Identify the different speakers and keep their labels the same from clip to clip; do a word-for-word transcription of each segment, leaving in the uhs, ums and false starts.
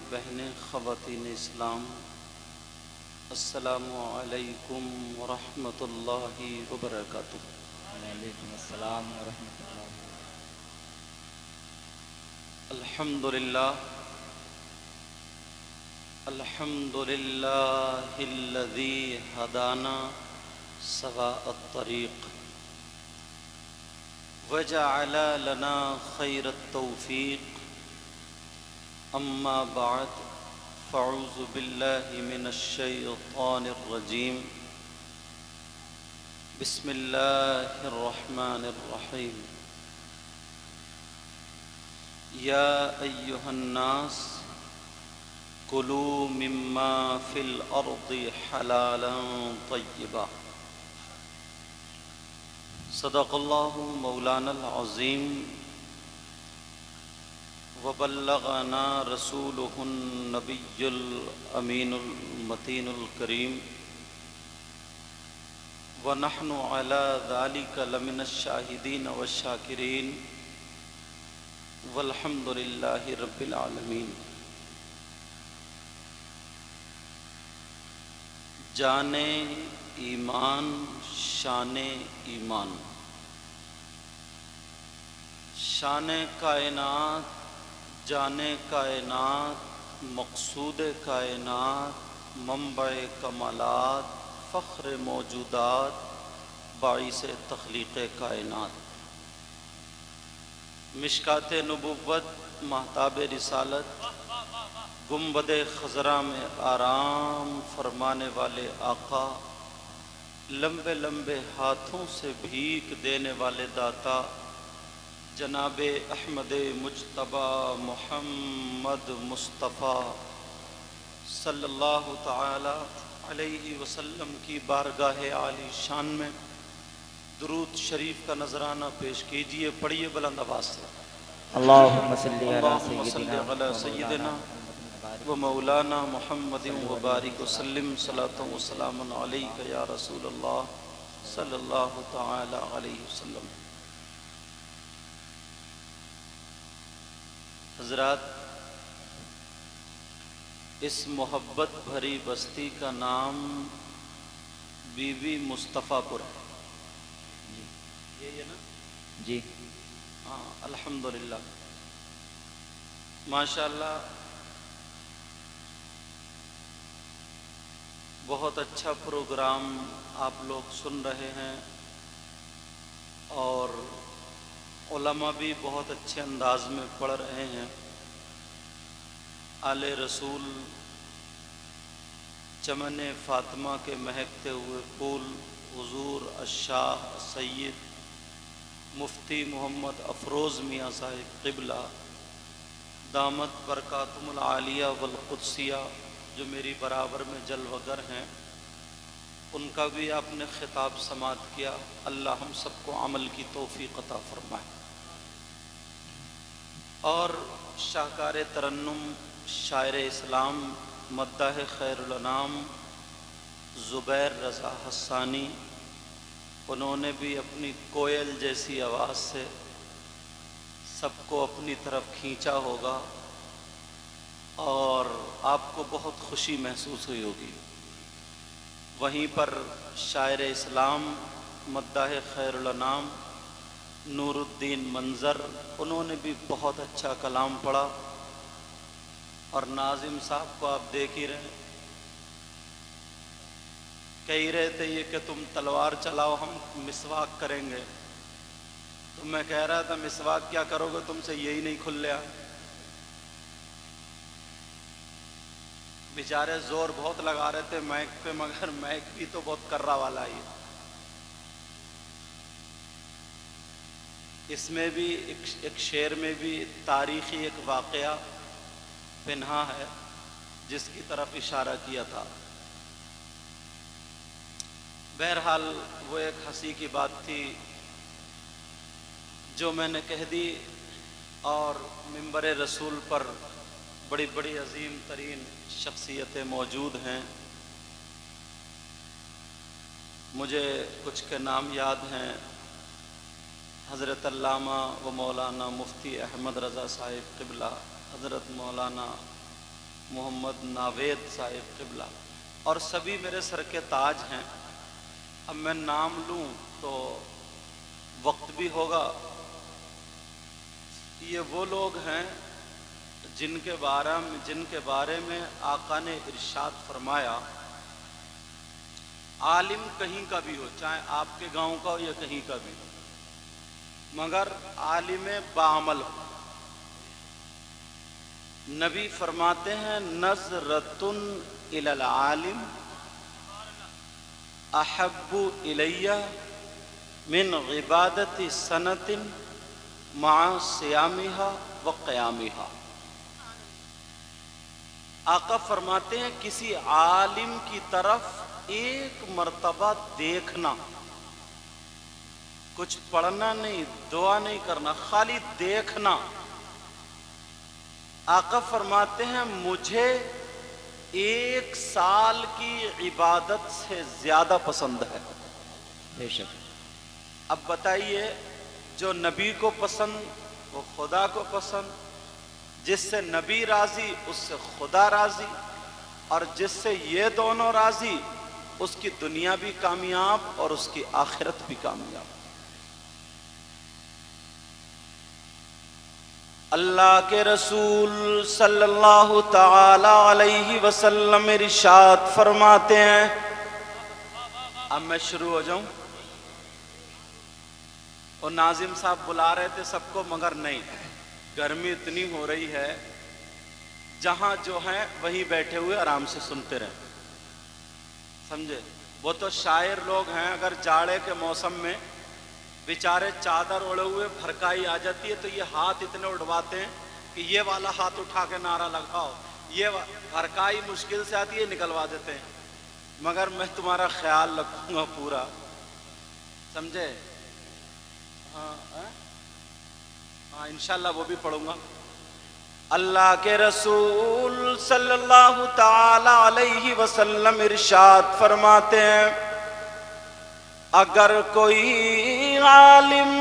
Speaker 1: بہنیں خواتین اسلام، السلام علیکم ورحمۃ اللہ وبرکاتہ۔
Speaker 2: وعلیکم السلام ورحمۃ اللہ۔
Speaker 1: الحمد للہ الحمد للہ الذی ہدانا سواء الطریق وجعل لنا خیر التوفیق، اما بعد فاعوذ باللہ من الشیطان الرجیم، بسم اللہ الرحمن الرحیم۔ یا ایہا الناس کلوا مما فی الارض حلالا طیبا، صدق اللہ مولانا العظیم، وبلغنا رسولہ النبی الامین المتین الکریم، ونحن علی ذلک لمن الشاہدین والشاکرین، والحمد للہ رب العالمین۔ جان ایمان شان ایمان، شان کائنات جان کائنات مقصود کائنات منبع کمالات فخر موجودات باعث تخلیق کائنات، مشکات نبوت مہتاب رسالت، گنبد خضرا میں آرام فرمانے والے آقا، لمبے لمبے ہاتھوں سے بھیک دینے والے داتا جناب احمد مجتبی محمد مصطفیٰ صلی اللہ تعالی علیہ وسلم کی بارگاہ عالی شان میں درود شریف کا نذرانہ پیش کیجئے۔ پڑھیے بلند آواز سے،
Speaker 2: اللہم صلی
Speaker 1: اللہم
Speaker 2: علی
Speaker 1: صلی
Speaker 2: سیدنا
Speaker 1: علی سیدنا و مولانا محمد وبارک وسلم، صلاۃ و سلام علیک یا رسول اللہ صلی اللہ تعالی علیہ وسلم۔ حضرات، اس محبت بھری بستی کا نام بی بی مصطفیٰ پور ہے، یہ نا؟
Speaker 2: جی
Speaker 1: ہاں، الحمدللہ، ماشاءاللہ، بہت اچھا پروگرام آپ لوگ سن رہے ہیں، اور علماء بھی بہت اچھے انداز میں پڑھ رہے ہیں۔ آل رسول، چمن فاطمہ کے مہکتے ہوئے پھول، حضور الشاہ سید مفتی محمد افروز میاں صاحب قبلہ دامت برکاتہم العالیہ والقدسیہ، جو میری برابر میں جلوگر ہیں، ان کا بھی آپ نے خطاب سماعت کیا۔ اللہ ہم سب کو عمل کی توفیق عطا فرمائے۔ اور شاہکار ترنم، شاعر اسلام، مداح خیر الانام زبیر رضا حسانی، انہوں نے بھی اپنی کوئل جیسی آواز سے سب کو اپنی طرف کھینچا ہوگا، اور آپ کو بہت خوشی محسوس ہوئی ہوگی۔ وہیں پر شاعر اسلام، مداح خیر الانام نور الدین منظر، انہوں نے بھی بہت اچھا کلام پڑھا، اور ناظم صاحب کو آپ دیکھ ہی رہے، کہہ رہے تھے یہ کہ تم تلوار چلاؤ ہم مسواک کریں گے، تو میں کہہ رہا تھا مسواک کیا کرو گے، تم سے یہی نہیں کھل لیا۔ بیچارے زور بہت لگا رہے تھے مائک پہ، مگر مائک بھی تو بہت کرا والا ہی ہے۔ اس میں بھی ایک ایک شعر میں بھی تاریخی ایک واقعہ پنہا ہے جس کی طرف اشارہ کیا تھا۔ بہرحال وہ ایک ہنسی کی بات تھی جو میں نے کہہ دی، اور منبر رسول پر بڑی بڑی عظیم ترین شخصیتیں موجود ہیں۔ مجھے کچھ کے نام یاد ہیں، حضرت علامہ و مولانا مفتی احمد رضا صاحب قبلہ، حضرت مولانا محمد ناوید صاحب قبلہ، اور سبھی میرے سر کے تاج ہیں۔ اب میں نام لوں تو وقت بھی ہوگا۔ یہ وہ لوگ ہیں جن کے بارے میں جن کے بارے میں آقا نے ارشاد فرمایا، عالم کہیں کا بھی ہو، چاہے آپ کے گاؤں کا ہو یا کہیں کا بھی ہو، مگر عالم بعمل ہو۔ نبی فرماتے ہیں نظرۃ الی العالم احب الی من عبادت سنۃ مع صیامها و قیامها۔ آقا فرماتے ہیں کسی عالم کی طرف ایک مرتبہ دیکھنا، کچھ پڑھنا نہیں، دعا نہیں کرنا، خالی دیکھنا، آقا فرماتے ہیں مجھے ایک سال کی عبادت سے زیادہ پسند ہے۔
Speaker 2: بے شک۔
Speaker 1: اب بتائیے، جو نبی کو پسند وہ خدا کو پسند، جس سے نبی راضی اس سے خدا راضی، اور جس سے یہ دونوں راضی اس کی دنیا بھی کامیاب اور اس کی آخرت بھی کامیاب۔ اللہ کے رسول صلی اللہ تعالی علیہ وسلم ارشاد فرماتے ہیں، اب میں شروع ہو جاؤں؟ اور ناظم صاحب بلا رہے تھے سب کو، مگر نہیں، گرمی اتنی ہو رہی ہے، جہاں جو ہیں وہیں بیٹھے ہوئے آرام سے سنتے رہیں، سمجھے؟ وہ تو شاعر لوگ ہیں، اگر جاڑے کے موسم میں بیچارے چادر اوڑے ہوئے بھرکائی آ جاتی ہے تو یہ ہاتھ اتنے اڑواتے ہیں کہ یہ والا ہاتھ اٹھا کے نعرہ لگاؤ، یہ بھرکائی مشکل سے آتی ہے نکلوا دیتے ہیں، مگر میں تمہارا خیال رکھوں گا پورا، سمجھے؟ ہاں ہاں انشاءاللہ وہ بھی پڑھوں گا۔ اللہ کے رسول صلی اللہ تعالی علیہ وسلم ارشاد فرماتے ہیں، اگر کوئی عالم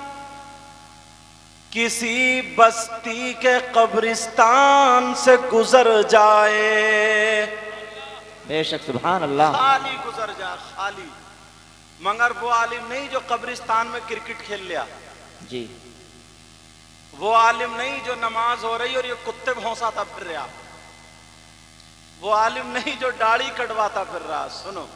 Speaker 1: کسی بستی کے قبرستان سے گزر جائے،
Speaker 2: بے شک سبحان اللہ،
Speaker 1: خالی گزر جائے، خالی، مگر وہ عالم نہیں جو قبرستان میں کرکٹ کھیل لیا،
Speaker 2: جی،
Speaker 1: وہ عالم نہیں جو نماز ہو رہی اور یہ کتے بھونساتا پھر رہا، وہ عالم نہیں جو داڑھی کٹواتا پھر رہا۔ سنو،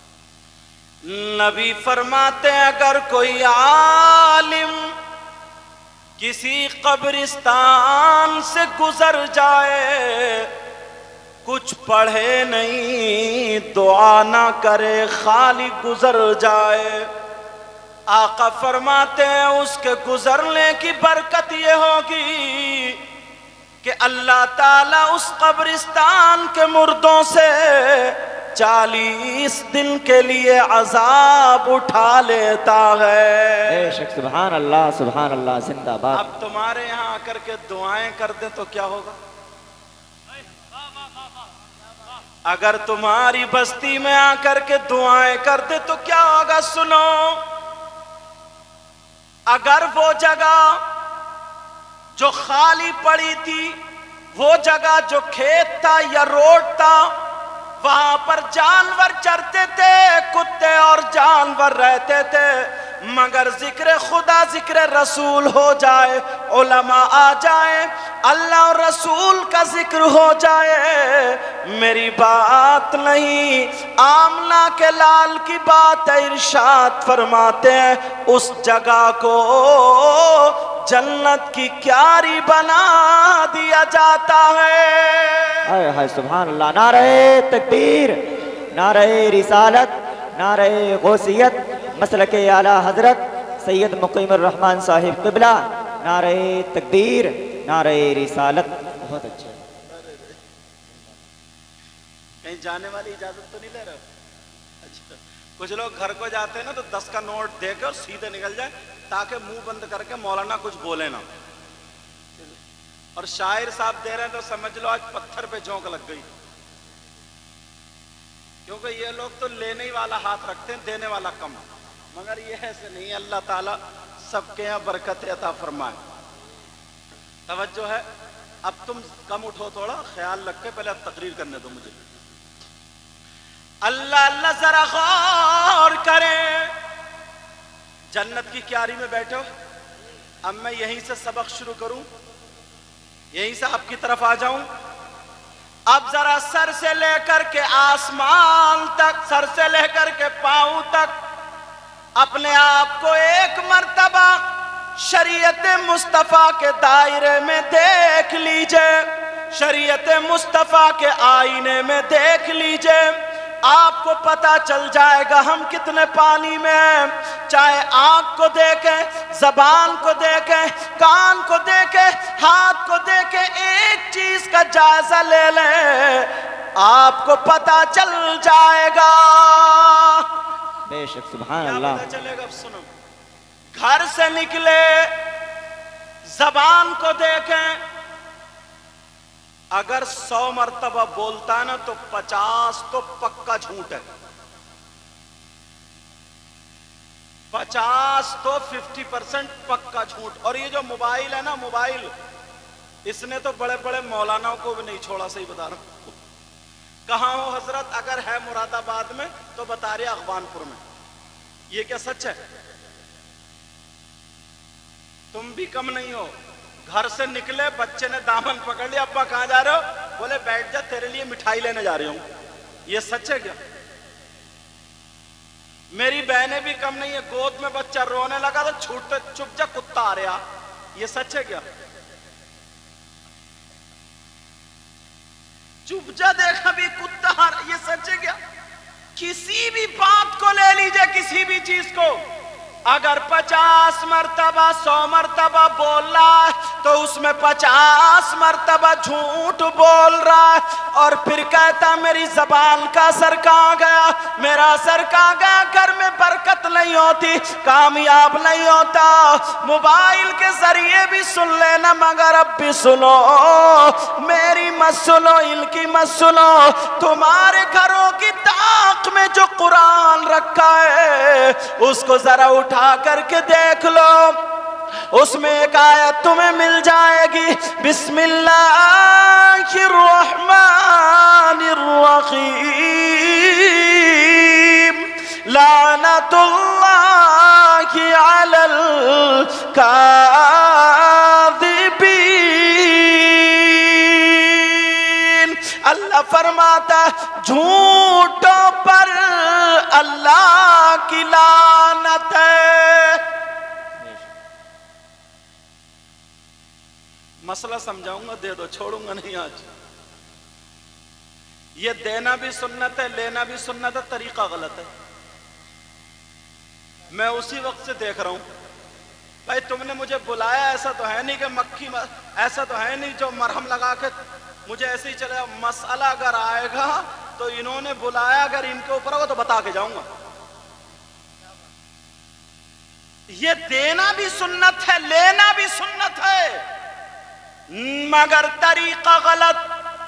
Speaker 1: نبی فرماتے ہیں اگر کوئی عالم کسی قبرستان سے گزر جائے، کچھ پڑھے نہیں، دعا نہ کرے، خالی گزر جائے، آقا فرماتے ہیں اس کے گزرنے کی برکت یہ ہوگی کہ اللہ تعالیٰ اس قبرستان کے مردوں سے چالیس دن کے لیے عذاب اٹھا لیتا ہے۔
Speaker 2: بے شک سبحان اللہ، سبحان اللہ، زندہ باد۔
Speaker 1: اب تمہارے یہاں آ کر کے دعائیں کر دیں تو کیا ہوگا؟ اگر تمہاری بستی میں آ کر کے دعائیں کر دیں تو کیا ہوگا؟ سنو، اگر وہ جگہ جو خالی پڑی تھی، وہ جگہ جو کھیت تھا یا روڈ تھا، وہاں پر جانور چرتے تھے، کتے اور جانور رہتے تھے، مگر ذکر خدا ذکر رسول ہو جائے، علماء آ جائیں، اللہ اور رسول کا ذکر ہو جائے، میری بات نہیں آمنہ کے لال کی بات ہے، ارشاد فرماتے ہیں اس جگہ کو جنت کی کیاری بنا دیا جاتا ہے۔
Speaker 2: ہائے ہائے سبحان اللہ، نعرہ تکبیر، نعرہ رسالت، نعرہ غوثیت، مسلک اعلیٰ حضرت سید مقیم الرحمن صاحب قبلہ، نعرہ تکبیر، نعرہ رسالت۔ بہت اچھا،
Speaker 1: کہیں جانے والی اجازت تو نہیں لے رہے؟ اچھا، کچھ لوگ گھر کو جاتے ہیں نا تو دس کا نوٹ دے کر سیدھے نکل جائے تاکہ منہ بند کر کے مولانا کچھ بولے نا، اور شاعر صاحب دے رہے ہیں تو سمجھ لو آج پتھر پہ جھونک لگ گئی، کیونکہ یہ لوگ تو لینے ہی والا ہاتھ رکھتے ہیں، دینے والا کم، مگر یہ ایسے نہیں، اللہ تعالیٰ سب کے یہاں برکت عطا فرمائے۔ توجہ ہے؟
Speaker 3: اب تم کم اٹھو تھوڑا، خیال رکھ کے پہلے اب تقریر کرنے دو مجھے. اللہ اللہ ذرا غور کریں. جنت کی کیاری میں بیٹھے ہو. اب میں یہیں سے سبق شروع کروں، یہیں سے آپ کی طرف آ جاؤں. اب ذرا سر سے لے کر کے آسمان تک، سر سے لے کر کے پاؤں تک اپنے آپ کو ایک مرتبہ شریعت مصطفیٰ کے دائرے میں دیکھ لیجئے، شریعت مصطفیٰ کے آئینے میں دیکھ لیجئے. آپ کو پتا چل جائے گا ہم کتنے پانی میں ہیں. چاہے آنکھ کو دیکھیں، زبان کو دیکھیں، کان کو دیکھیں، ہاتھ کو دیکھیں، ایک چیز کا جائزہ لے لیں، آپ کو پتا چل جائے گا.
Speaker 2: بے شک سبحان
Speaker 3: کیا
Speaker 2: اللہ.
Speaker 3: پتا چلے گا؟ اب سنو، گھر سے نکلے، زبان کو دیکھیں، اگر سو مرتبہ بولتا ہے نا تو پچاس تو پکا جھوٹ ہے، پچاس تو ففٹی پرسنٹ پکا جھوٹ. اور یہ جو موبائل ہے نا، موبائل اس نے تو بڑے بڑے مولانا کو بھی نہیں چھوڑا. صحیح بتا رہا ہوں. کہاں ہو حضرت؟ اگر ہے مراد آباد میں تو بتا رہے اخوان پور میں. یہ کیا سچ ہے؟ تم بھی کم نہیں ہو. گھر سے نکلے، بچے نے دامن پکڑ لیا، ابا کہاں جا رہے ہو؟ بولے بیٹھ جا، تیرے لیے مٹھائی لینے جا رہی ہوں. یہ سچ ہے کیا؟ میری بہنیں بھی کم نہیں ہے، گود میں بچہ رونے لگا تو چھوٹتے چپ جا، کتا آ رہا. یہ سچ ہے کیا؟ چپ جا، دیکھا بھی کتا آ رہا. یہ سچ ہے کیا؟ کسی بھی بات کو لے لیجئے، کسی بھی چیز کو، اگر پچاس مرتبہ سو مرتبہ بول رہا ہے تو اس میں پچاس مرتبہ جھوٹ بول رہا ہے. اور پھر کہتا میری زبان کا اثر کہاں گیا، میرا اثر کہاں گیا؟ گھر میں برکت نہیں ہوتی، کامیاب نہیں ہوتا. موبائل کے ذریعے بھی سن لینا، مگر اب بھی سنو، میری مت سنو، ان کی مت سنو. تمہارے گھروں کی طاق میں جو قرآن رکھا ہے اس کو ذرا اٹھا کر کے دیکھ لو، اس میں ایک آیت تمہیں مل جائے گی. بسم اللہ الرحمن الرحیم، لعنت اللہ علی الکاذبین. اللہ فرماتا جھوٹوں پر اللہ کی لعنت ہے. مسئلہ سمجھاؤں گا، دے دو، چھوڑوں گا نہیں آج. یہ دینا بھی سنت ہے، لینا بھی سنت ہے، طریقہ غلط ہے. میں اسی وقت سے دیکھ رہا ہوں بھائی تم نے مجھے بلایا، ایسا تو ہے نہیں کہ مکھی، ایسا تو ہے نہیں جو مرہم لگا کے مجھے ایسے ہی چلے. مسئلہ اگر آئے گا تو انہوں نے بلایا، اگر ان کے اوپر ہوگا تو بتا کے جاؤں گا. یہ دینا بھی سنت ہے، لینا بھی سنت ہے، مگر طریقہ غلط.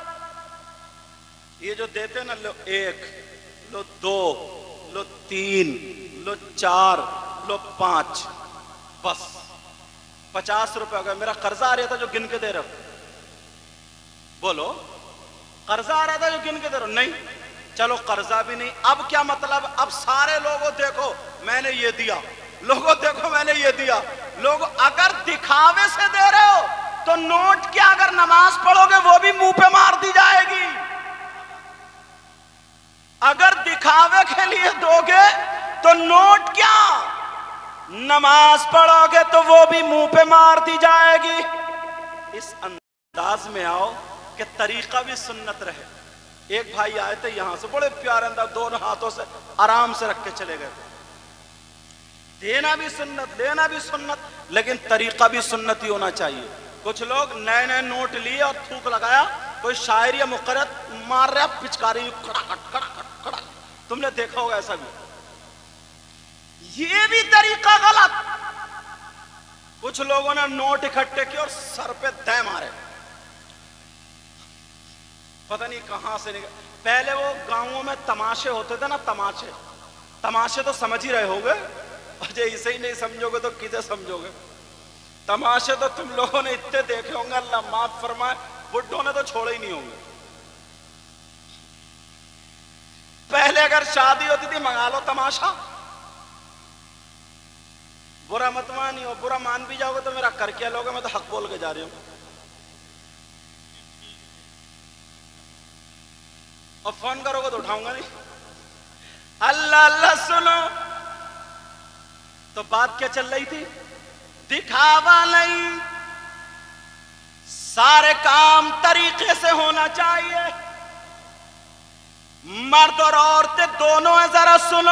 Speaker 3: یہ جو دیتے نا، لو ایک، لو دو، لو تین، لو چار، لو پانچ، بس پچاس روپے ہو گئے. میرا قرضہ آ رہا تھا جو گن کے دے رہے ہو، بولو قرضہ آ رہا تھا جو گن کے دے رہے ہو؟ نہیں. چلو قرضہ بھی نہیں. اب کیا مطلب؟ اب سارے لوگوں دیکھو میں نے یہ دیا، لوگوں دیکھو میں نے یہ دیا. لوگ اگر دکھاوے سے دے رہے ہو تو نوٹ کیا، اگر نماز پڑھو گے وہ بھی منہ پہ مار دی جائے گی. اگر دکھاوے کے لیے دو گے تو نوٹ کیا، نماز پڑھو گے تو وہ بھی منہ پہ مار دی جائے گی. اس انداز میں آؤ کہ طریقہ بھی سنت رہے. ایک بھائی آئے تھے یہاں سے، بڑے پیارے انداز، دونوں ہاتھوں سے آرام سے رکھ کے چلے گئے. دینا بھی سنت، لینا بھی سنت، لیکن طریقہ بھی سنت ہی ہونا چاہیے. کچھ لوگ نئے نئے نوٹ لیے اور تھوک لگایا، کوئی شاعر یا مقرر مار رہا پچکاری، کھڑا کھڑا کھڑا کھڑا. تم نے دیکھا ہوگا ایسا بھی. یہ بھی طریقہ غلط. کچھ لوگوں نے نوٹ اکٹھے کیے اور سر پہ دے مارے، پتہ نہیں کہاں سے نکل. پہلے وہ گاؤں میں تماشے ہوتے تھے نا، تماشے تماشے تو سمجھ ہی رہے ہوگے. اجے اسے ہی نہیں سمجھو گے تو کسے سمجھو گے. तमाशे तो तुम लोगों ने इतने देखे होंगे, अल्लाह माफ फरमाए, बुड्ढों ने तो छोड़े ही नहीं होंगे। पहले अगर शादी होती थी मंगा लो तमाशा, बुरा मत मानियो, बुरा मान भी जाओगे तो मेरा कर क्या लोगे, मैं तो हक बोल के जा रही हूं। और फोन करोगे तो उठाऊंगा नहीं। अल्लाह अल्लाह सुनो, तो बात क्या चल रही थी? दिखावा नहीं, सारे काम तरीके से होना चाहिए। मर्द और औरतें दोनों है, जरा सुनो।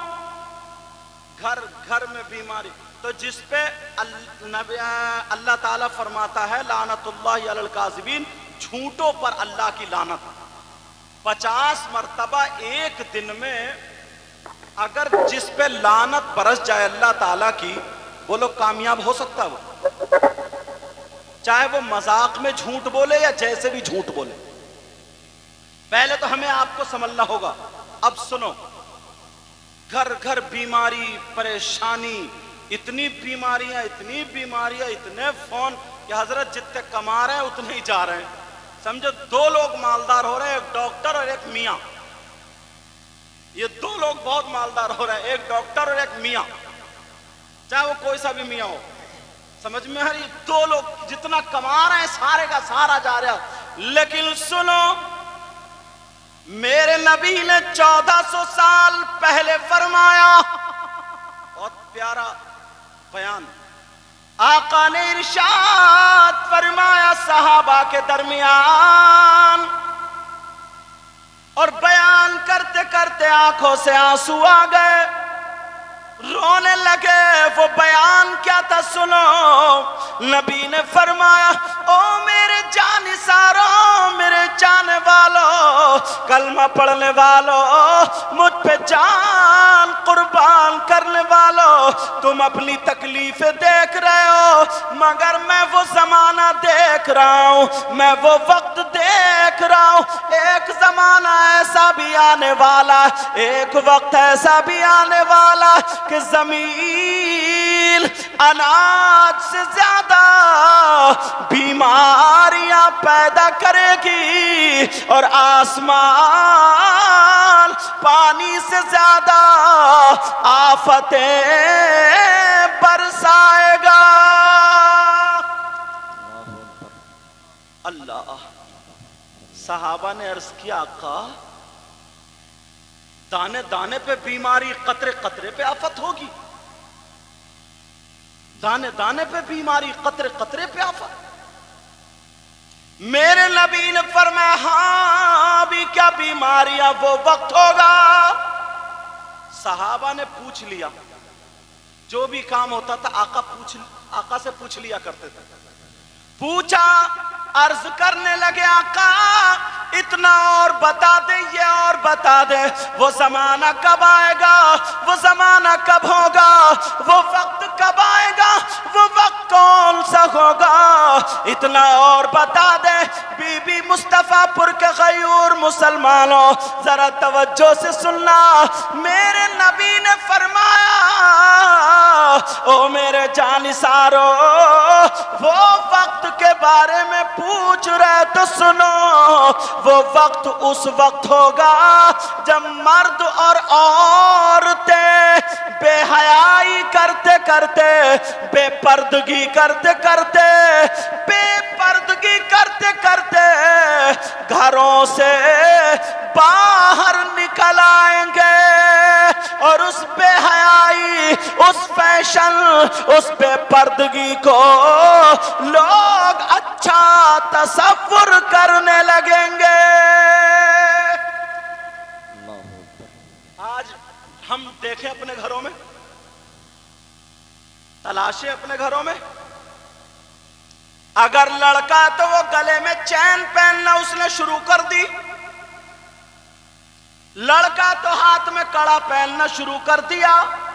Speaker 3: घर घर में बीमारी, तो जिसपे अल्लाह ताला फरमाता है लानतुल्लाहि अलल काज़िबीन, झूठों पर अल्लाह की लानत। पचास मर्तबा एक दिन में अगर जिस पे लानत बरस जाए अल्लाह ताला की, वो लोग कामयाब हो सकता है? वो चाहे वो मजाक में झूठ बोले या जैसे भी झूठ बोले। पहले तो हमें आपको समझना होगा। अब सुनो, घर घर बीमारी, परेशानी, इतनी बीमारियां इतनी बीमारियां इतने फोन कि हजरत जितने कमा रहे हैं उतने ही जा रहे हैं। समझो दो लोग मालदार हो रहे हैं, एक डॉक्टर और एक मियां। ये दो लोग बहुत मालदार हो रहे हैं, एक डॉक्टर और एक मियां, चाहे वो कोई सा भी मियां हो। समझ में आ रही? दो लोग जितना कमा रहे हैं सारे का सारा जा रहा। लेकिन सुनो, मेरे नबी ने चौदह सौ साल पहले फरमाया, बहुत प्यारा बयान। आका ने इरशाद फरमाया सहाबा के दरमियान, और बयान करते करते आंखों से आंसू आ गए, रोने लगे। वो बयान क्या था सुनो। नबी ने फरमाया, ओ मेरे जानिसारों, मेरे जाने वालों, कलमा पढ़ने वालों, मुझ पे जान कुर्बान करने वालों, तुम अपनी तकलीफें देख रहे हो, मगर मैं वो जमाना देख रहा हूं, मैं वो वक्त देख रहा हूं। एक जमाना ऐसा भी आने वाला, एक वक्त ऐसा भी आने वाला कि जमीन अनाज से ज्यादा बीमारियां पैदा करेगी, और आसमान पानी से ज्यादा आफतें बरसाएगा। अल्लाह। सहाबा ने अर्ज किया, आका दाने दाने पे बीमारी, कतरे कतरे पे आफत होगी। दाने दाने पे बीमारी, कतरे कतरे पे आफत। मेरे नबी ने फरमाया, हां भी क्या बीमारियां वो वक्त होगा। सहाबा ने पूछ लिया, जो भी काम होता था आका पूछ आका से पूछ लिया करते थे। पूछा, अर्ज करने लगे, आका इतना और बता दे, ये और बता दे, वो जमाना कब आएगा, वो जमाना कब होगा, वो वक्त कब आएगा, वो वक्त कौन सा होगा, इतना और बता दे। बीबी मुस्तफापुर के गयूर मुसलमानों, जरा तवज्जो से सुनना। मेरे नबी ने फरमाया, ओ मेरे जानिसारो, वो वक्त के बारे में पूछ रहे तो सुनो। वो वक्त उस वक्त होगा जब मर्द और औरतें बेहयाई करते करते, बेपर्दगी करते करते, बेपर्दगी करते करते घरों से बाहर निकल आएंगे, और उस बेहयाई, उस फैशन, उस बेपर्दगी को लोग अच्छा तसव्वुर करने लगेंगे। आज हम देखें अपने घरों में, तलाशें अपने घरों में, अगर लड़का तो वो गले में चैन पहनना उसने शुरू कर दी, लड़का तो हाथ में कड़ा पहनना शुरू कर दिया,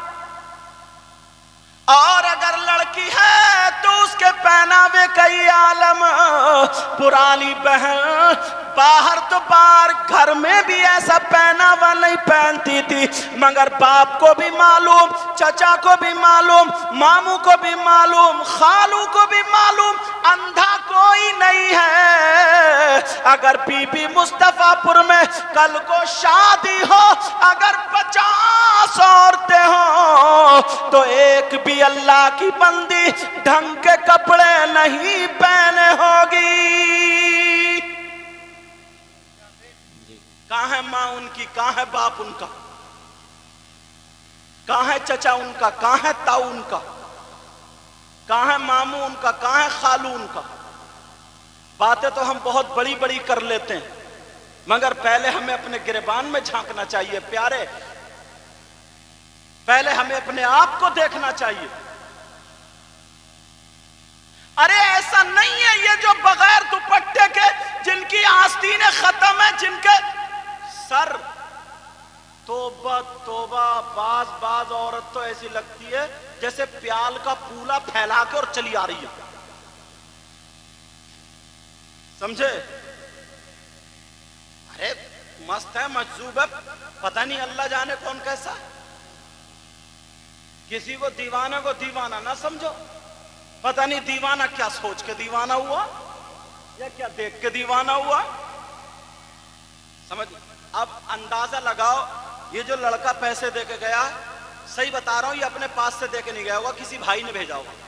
Speaker 3: और अगर लड़की है तो उसके पहनावे कई आलम। पुरानी बहन बाहर तो बाहर घर में भी ऐसा पहनावा नहीं पहनती थी, मगर बाप को भी मालूम, चचा को भी मालूम, मामू को भी मालूम, खालू को भी मालूम, अंधा कोई नहीं है। अगर बीबी मुस्तफापुर में कल को शादी हो, अगर पचास औरतें हो तो एक भी अल्लाह की बंदी ढंग के कपड़े नहीं पहने होगी। कहाँ है माँ उनकी, कहाँ है बाप उनका, कहाँ है चचा उनका, कहाँ है ताऊ उनका, कहाँ है मामू उनका, कहाँ है खालू उनका। बातें तो हम बहुत बड़ी बड़ी कर लेते हैं, मगर पहले हमें अपने गिरबान में झांकना चाहिए प्यारे, पहले हमें अपने आप को देखना चाहिए। अरे ऐसा नहीं है ये जो बगैर दुपट्टे के, जिनकी आस्तीनें खत्म है, जिनके सर, तोबा तोबा, बाज बाज औरत तो ऐसी लगती है जैसे प्याल का पूला फैला के और चली आ रही है, समझे? अरे मस्त है, मजजूब है, पता नहीं अल्लाह जाने कौन कैसा। किसी को दीवाना को दीवाना ना समझो, पता नहीं दीवाना क्या सोच के दीवाना हुआ या क्या देख के दीवाना हुआ, समझ? अब अंदाजा लगाओ, ये जो लड़का पैसे देके गया, सही बता रहा हूं, ये अपने पास से देके नहीं गया होगा, किसी भाई ने भेजा होगा।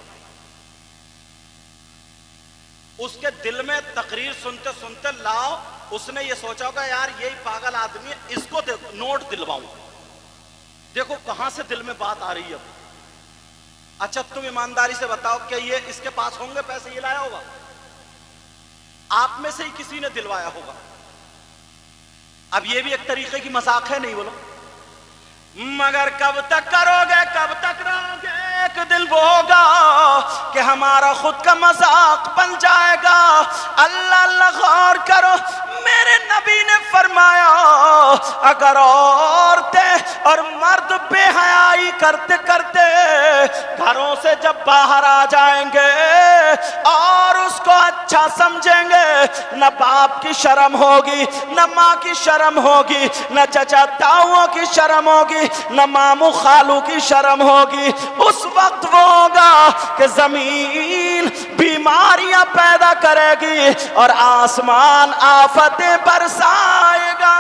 Speaker 3: उसके दिल में तकरीर सुनते सुनते लाओ, उसने ये सोचा होगा यार यही पागल आदमी है, इसको देखो नोट दिलवाऊं। देखो कहां से दिल में बात आ रही है। अच्छा तुम ईमानदारी से बताओ कि ये इसके पास होंगे पैसे, ये लाया होगा? आप में से ही किसी ने दिलवाया होगा। अब ये भी एक तरीके की मजाक है, नहीं बोलो? मगर कब तक करोगे, कब तक रहोगे? एक दिन वो होगा कि हमारा खुद का मजाक बन जाएगा। अल्लाह अल्लाह गौर करो, मेरे नबी ने फरमाया अगर औरतें और मर्द बेहयाई करते करते घरों से जब बाहर आ जाएंगे और उसको अच्छा समझेंगे, न बाप की शर्म होगी, न माँ की शर्म होगी, न चचा ताऊओं की शर्म होगी, न मामू खालू की शर्म होगी, उस वक्त वो होगा कि जमीन बीमारियां पैदा करेगी और आसमान आफतें बरसाएगा।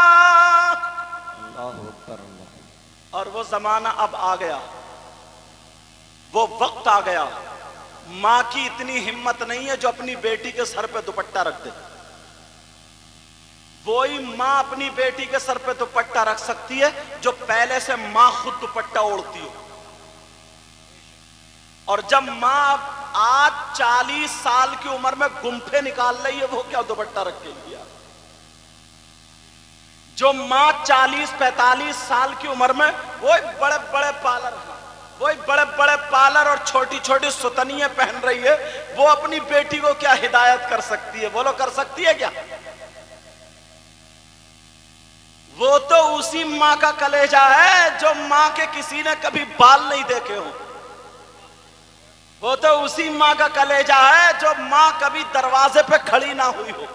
Speaker 3: और वो जमाना अब आ गया, वो वक्त आ गया। मां की इतनी हिम्मत नहीं है जो अपनी बेटी के सर पे दुपट्टा रख दे। वही मां अपनी बेटी के सर पे दुपट्टा रख सकती है जो पहले से मां खुद दुपट्टा ओढ़ती हो। और जब मां आज चालीस साल की उम्र में गुम्फे निकाल रही है, वो क्या दुपट्टा रख के लिया? जो मां चालीस पैंतालीस साल की उम्र में वही बड़े बड़े पार्लर वही बड़े बड़े पार्लर और छोटी छोटी सुतनियां पहन रही है, वो अपनी बेटी को क्या हिदायत कर सकती है? बोलो कर सकती है क्या? वो तो उसी मां का कलेजा है जो मां के किसी ने कभी बाल नहीं देखे हो। वो तो उसी मां का कलेजा है जो मां कभी दरवाजे पे खड़ी ना हुई हो।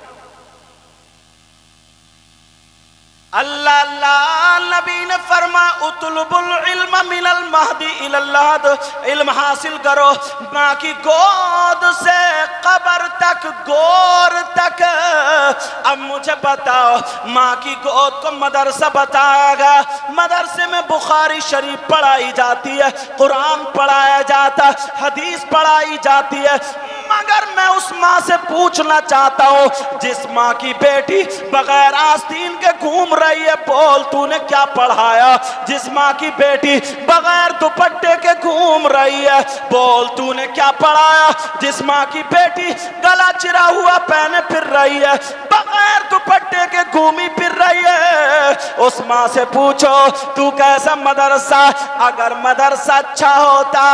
Speaker 3: अल्लाह अल्लाह नबी ने फरमा उतलुबुल इल्म मिनल महदी इलल लहद, इल्म हासिल करो मां की गोद से कब्र तक, गोर तक। अब मुझे बताओ, मां की गोद को मदरसा बताएगा, मदरसे में बुखारी शरीफ पढ़ाई जाती है, कुरान पढ़ाया जाता है, हदीस पढ़ाई जाती है, मगर मैं उस मां से पूछना चाहता हूं जिस मां की बेटी बगैर आस्तीन के घूम रही है, बोल तूने क्या पढ़ाया? जिस मां की बेटी बगैर दुपट्टे के घूम रही है, बोल तूने क्या पढ़ाया? जिस मां की बेटी गला चिरा हुआ पहने फिर रही है, बगैर दुपट्टे के घूमी फिर रही है, उस मां से पूछो तू कैसा मदरसा? अगर मदरसा अच्छा होता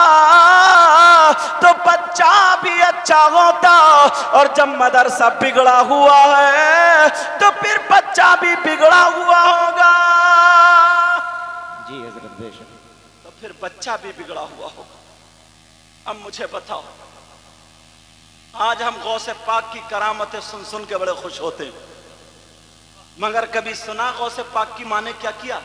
Speaker 3: तो बच्चा भी अच्छा होता, और जब मदरसा बिगड़ा हुआ है तो फिर बच्चा भी बिगड़ा हुआ होगा।
Speaker 2: जी हजरत बेशक।
Speaker 3: तो फिर बच्चा भी बिगड़ा हुआ होगा। अब मुझे बताओ, آج ہم غوث پاک کی کرامتیں سن سن کے بڑے خوش ہوتے ہیں، مگر کبھی سنا غوث پاک کی ماں نے کیا کیا؟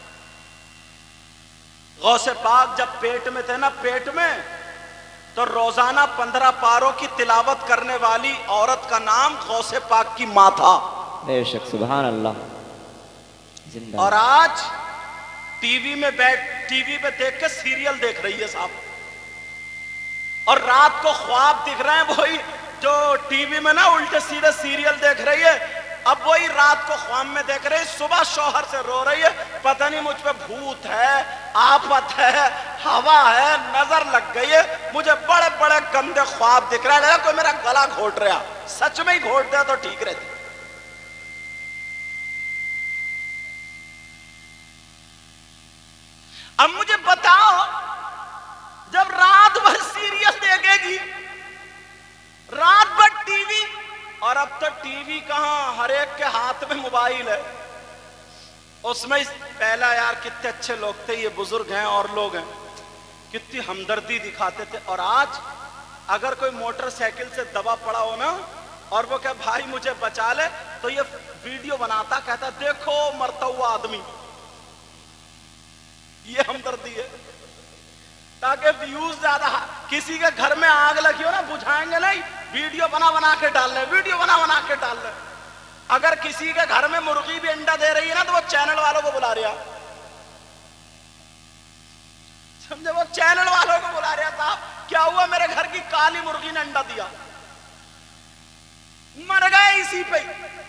Speaker 3: غوث پاک جب پیٹ میں تھے نا، پیٹ میں، تو روزانہ پندرہ پاروں کی تلاوت کرنے والی عورت کا نام غوث پاک کی ماں تھا۔
Speaker 2: بے شک، سبحان اللہ۔ زندہ
Speaker 3: اور آج ٹی وی میں بیٹھ ٹی وی پہ دیکھ کے سیریل دیکھ رہی ہے صاحب، اور رات کو خواب دکھ رہے ہیں وہی جو ٹی وی میں نا الٹے سیدھے سیریل دیکھ رہی ہے، اب وہی رات کو خواب میں دیکھ رہی ہے، صبح شوہر سے رو رہی ہے، پتہ نہیں مجھ پہ بھوت ہے، آفت ہے، ہوا ہے، نظر لگ گئی ہے، مجھے بڑے بڑے گندے خواب دکھ رہے ہیں، کوئی میرا گلا گھونٹ رہا، سچ میں ہی گھونٹ دیا تو ٹھیک رہتی۔ اب مجھے بتاؤ، جب رات بھر سیریل دیکھے گی، رات بھر ٹی وی، اور اب تو ٹی وی کہاں، ہر ایک کے ہاتھ میں موبائل ہے، اس میں پہلا یار کتنے اچھے لوگ تھے، یہ بزرگ ہیں اور لوگ ہیں، کتنی ہمدردی دکھاتے تھے، اور آج اگر کوئی موٹر سائیکل سے دبا پڑا ہو نا، اور وہ کہ بھائی مجھے بچا لے، تو یہ ویڈیو بناتا، کہتا دیکھو مرتا ہوا آدمی، یہ ہمدردی ہے، تاکہ ویوز زیادہ، کسی کے گھر میں آگ لگی ہو نا، بجھائیں گے نہیں، ویڈیو بنا بنا کے ڈال لیں، ویڈیو بنا بنا کے ڈال لیں۔ اگر کسی کے گھر میں مرغی بھی انڈا دے رہی ہے نا، تو وہ چینل والوں کو بلا رہا، سمجھے، وہ چینل والوں کو بلا رہا، صاحب کیا ہوا، میرے گھر کی کالی مرغی نے انڈا دیا، مر گئے اسی پہ۔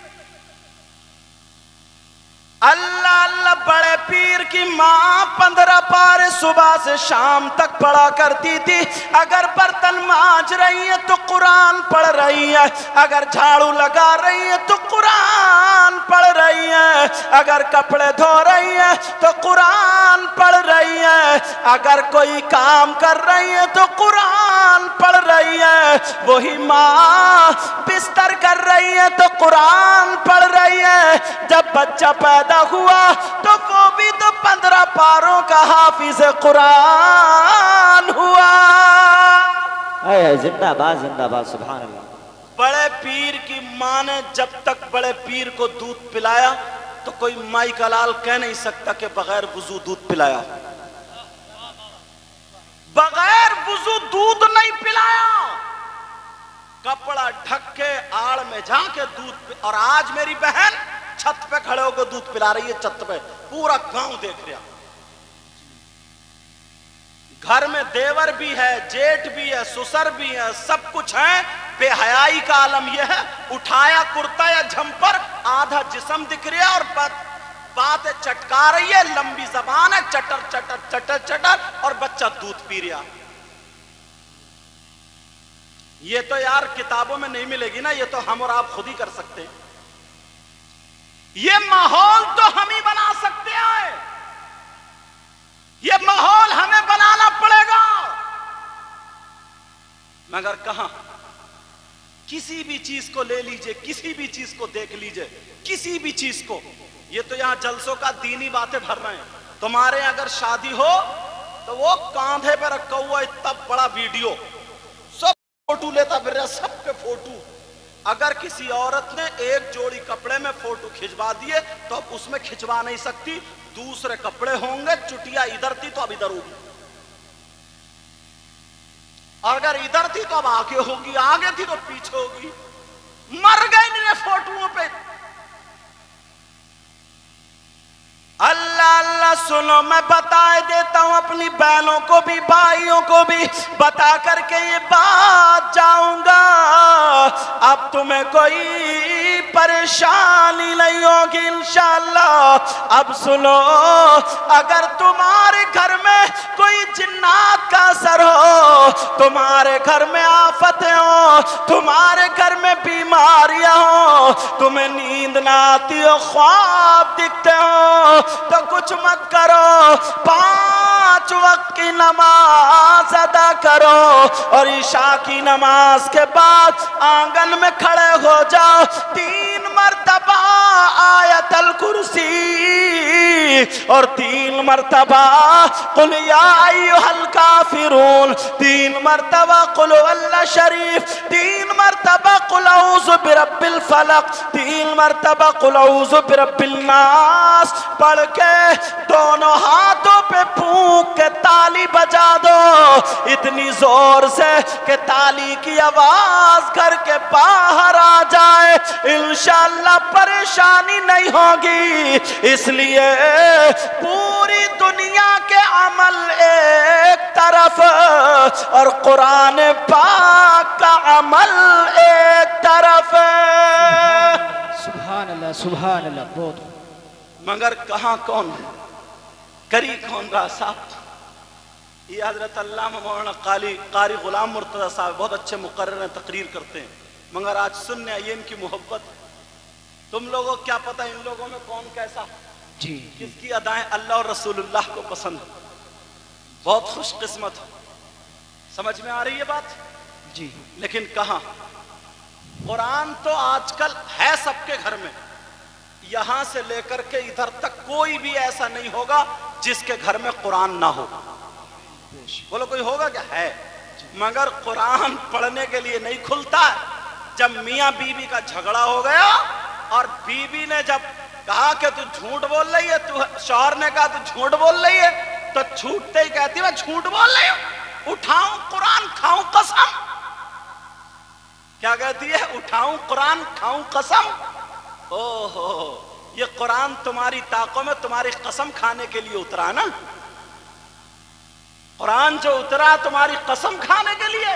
Speaker 3: اللہ اللہ، بڑے پیر کی ماں پندرہ پارے صبح سے شام تک پڑھا کرتی تھی، اگر برتن مانج رہی ہے تو قرآن پڑھ رہی ہے، اگر جھاڑو لگا رہی ہے تو قرآن پڑھ رہی ہے، اگر کپڑے دھو رہی ہے تو قرآن پڑھ رہی ہے، اگر کوئی کام کر رہی ہے تو قرآن پڑھ رہی ہے، وہی ماں بستر کر رہی ہے تو قرآن پڑھ رہی ہے، جب بچہ پیدا ہوا تو وہ بھی تو پندرہ پاروں کا حافظ قرآن ہوا۔
Speaker 2: اے زندہ باد، زندہ باد، سبحان اللہ۔
Speaker 3: بڑے پیر کی ماں نے جب تک بڑے پیر کو دودھ پلایا تو کوئی مائی کا لال کہہ نہیں سکتا کہ بغیر وضو دودھ پلایا، بغیر وضو دودھ نہیں پلایا، کپڑا ڈھک کے آڑ میں جا کے دودھ، اور آج میری بہن چھت پہ کھڑے ہو کے دودھ پلا رہی ہے، چھت پہ پورا گاؤں دیکھ رہا، گھر میں دیور بھی ہے، جیٹ بھی ہے، سسر بھی ہے، سب کچھ ہے، بے حیائی کا عالم یہ ہے، اٹھایا کرتا یا جھمپر، آدھا جسم دکھ رہا ہے، اور باتیں چٹکا رہی ہے، لمبی زبان ہے، چٹر چٹر چٹر چٹر، اور بچہ دودھ پی رہا۔ یہ تو یار کتابوں میں نہیں ملے گی نا، یہ تو ہم اور آپ خود ہی کر سکتے ہیں، یہ ماحول تو ہم ہی بنا سکتے ہیں، یہ ماحول ہمیں بنانا پڑے گا، مگر کہاں؟ کسی بھی چیز کو لے لیجئے، کسی بھی چیز کو دیکھ لیجئے، کسی بھی چیز کو، یہ تو یہاں جلسوں کا دینی باتیں بھر رہے ہیں، تمہارے اگر شادی ہو تو وہ کاندھے پہ رکھا ہوا اتنا بڑا ویڈیو، سب فوٹو لیتا پھر رہا، سب کے فوٹو، اگر کسی عورت نے ایک جوڑی کپڑے میں فوٹو کھچوا دیے تو اب اس میں کھچوا نہیں سکتی، دوسرے کپڑے ہوں گے، چٹیا ادھر تھی تو اب ادھر ہوگی، اور اگر ادھر تھی تو اب آگے ہوگی، آگے تھی تو پیچھے ہوگی، مر گئے میرے فوٹوؤں پہ۔ اللہ اللہ سنو، میں بتا دیتا ہوں اپنی بہنوں کو بھی، بھائیوں کو بھی بتا کر کے یہ بات جاؤں گا، اب تمہیں کوئی پریشانی نہیں ہوگی انشاءاللہ۔ اب سنو، اگر تمہارے گھر میں کوئی جنات کا اثر ہو، تمہارے گھر میں آفتیں ہوں، تمہارے گھر میں بیماریاں ہوں، تمہیں نیند نہ آتی ہو، خواب دکھتے ہوں، تو کچھ مت کرو، پانچ وقت کی نماز ادا کرو، اور عشاء کی نماز کے بعد آنگن میں کھڑے ہو جاؤ، تین مرتبہ آیت الکرسی اور تین مرتبہ قل یا ایھا الکافرون، تین مرتبہ قل اللہ شریف، تین مرتبہ قل اعوذ برب الفلق، تین مرتبہ قل اعوذ برب الناس پڑھ کے دونوں ہاتھوں پہ پھونک کے تالی بجا دو اتنی زور سے کہ تالی کی آواز گھر کے باہر آ جائے، انشاءاللہ پریشانی نہیں ہوگی۔ اس لیے پوری دنیا کے عمل ایک طرف اور قرآن پاک کا عمل ایک طرف۔
Speaker 2: سبحان اللہ سبحان اللہ، بہت
Speaker 3: مگر کہاں کون کری کون رہا صاحب؟ یہ حضرت علامہ مولانا قاری قاری غلام مرتضیٰ صاحب بہت اچھے مقرر ہیں، تقریر کرتے ہیں، مگر آج سننے آئیے ان کی محبت۔ تم لوگوں کیا پتہ ان لوگوں میں کون کیسا،
Speaker 2: جی
Speaker 3: کس کی ادائیں اللہ اور رسول اللہ کو پسند، بہت خوش قسمت ہو۔ سمجھ میں آ رہی ہے بات؟
Speaker 2: جی
Speaker 3: لیکن کہاں؟ قرآن تو آج کل ہے سب کے گھر میں، یہاں سے لے کر کے ادھر تک کوئی بھی ایسا نہیں ہوگا جس کے گھر میں قرآن نہ ہو۔ بولو کوئی ہوگا کیا؟ ہے، مگر قرآن پڑھنے کے لیے نہیں کھلتا ہے۔ جب میاں بیوی کا جھگڑا ہو گیا اور بیوی نے جب کہا کہ تو جھوٹ بول رہی ہے، تو شوہر نے کہا تو جھوٹ بول رہی ہے، تو چھوٹتے ہی کہتی میں جھوٹ بول رہی ہوں، اٹھاؤں قرآن کھاؤں قسم۔ کیا کہتی ہے؟ اٹھاؤں قرآن کھاؤں قسم۔ اوہ ہو، یہ قرآن تمہاری طاقتوں میں تمہاری قسم کھانے کے لیے اترا نا؟ قرآن جو اترا تمہاری قسم کھانے کے لیے؟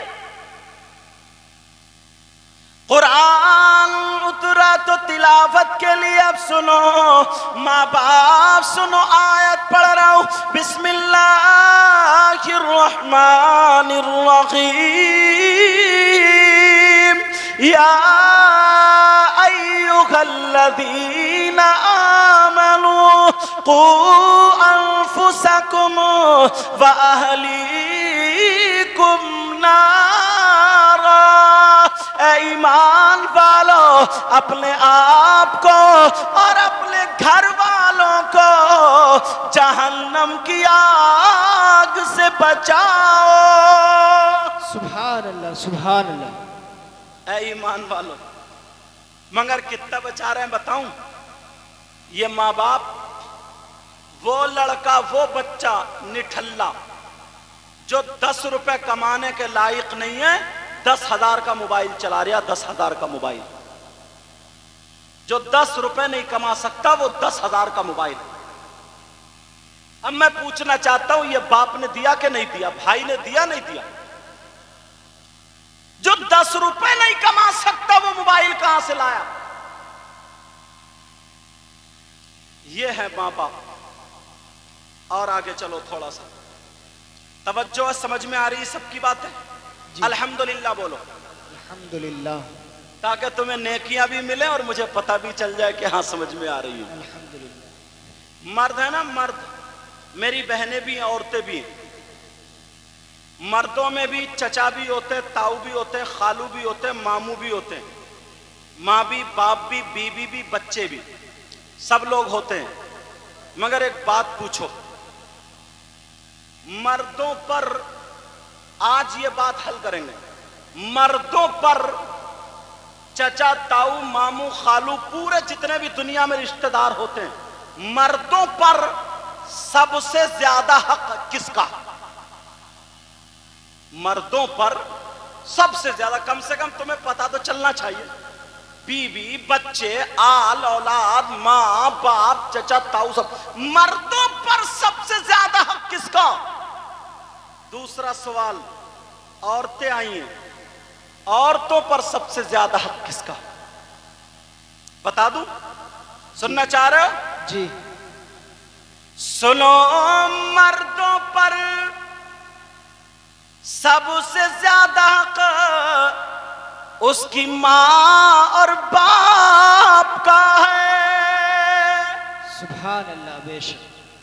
Speaker 3: قرآن اترا تو تلاوت کے لیے۔ اب سنو ماں باپ سنو، آیت پڑھ رہا ہوں، بسم اللہ الرحمن الرحیم، یا ایھا الذین آمنوا قوا انفسکم واہلیکم نارا، اے ایمان والو اپنے آپ کو اور اپنے گھر والوں کو جہنم کی آگ سے بچاؤ۔
Speaker 2: سبحان اللہ سبحان اللہ۔
Speaker 3: اے ایمان والو، مگر کتنا بچا رہے ہیں بتاؤں؟ یہ ماں باپ، وہ لڑکا وہ بچہ نٹھلا جو دس روپے کمانے کے لائق نہیں ہے، دس ہزار کا موبائل چلا رہا، دس ہزار کا موبائل، جو دس روپے نہیں کما سکتا وہ دس ہزار کا موبائل۔ اب میں پوچھنا چاہتا ہوں، یہ باپ نے دیا کہ نہیں دیا؟ بھائی نے دیا نہیں دیا؟ جو دس روپے نہیں کما سکتا وہ موبائل کہاں سے لایا؟ یہ ہے ماں باپ۔ اور آگے چلو تھوڑا سا توجہ، سمجھ میں آ رہی سب کی باتیں؟
Speaker 2: جی۔
Speaker 3: الحمدللہ بولو،
Speaker 2: الحمدللہ،
Speaker 3: تاکہ تمہیں نیکیاں بھی ملیں اور مجھے پتہ بھی چل جائے کہ ہاں سمجھ میں آ رہی ہے۔
Speaker 2: الحمدللہ۔
Speaker 3: مرد ہے نا، مرد، میری بہنیں بھی ہیں، عورتیں بھی ہیں، مردوں میں بھی چچا بھی ہوتے ہیں، تاؤ بھی ہوتے ہیں، خالو بھی ہوتے ہیں، ماموں بھی ہوتے ہیں، ماں بھی، باپ بھی، بیوی بھی، بچے بھی، سب لوگ ہوتے ہیں۔ مگر ایک بات پوچھو، مردوں پر آج یہ بات حل کریں گے، مردوں پر چچا، تاؤ، ماموں، خالو، پورے جتنے بھی دنیا میں رشتہ دار ہوتے ہیں، مردوں پر سب سے زیادہ حق کس کا؟ مردوں پر سب سے زیادہ، کم سے کم تمہیں پتا تو چلنا چاہیے، بیوی، بچے، آل اولاد، ماں باپ، چچا تاؤ، سب مردوں پر سب سے زیادہ حق کس کا؟ دوسرا سوال، عورتیں آئی ہیں، عورتوں پر سب سے زیادہ حق کس کا؟ بتا دوں؟ سننا چاہ رہے ہو؟
Speaker 2: جی
Speaker 3: سنو، مردوں پر سب سے زیادہ حق اس کی ماں اور باپ کا ہے۔
Speaker 2: سبحان اللہ، بے شک۔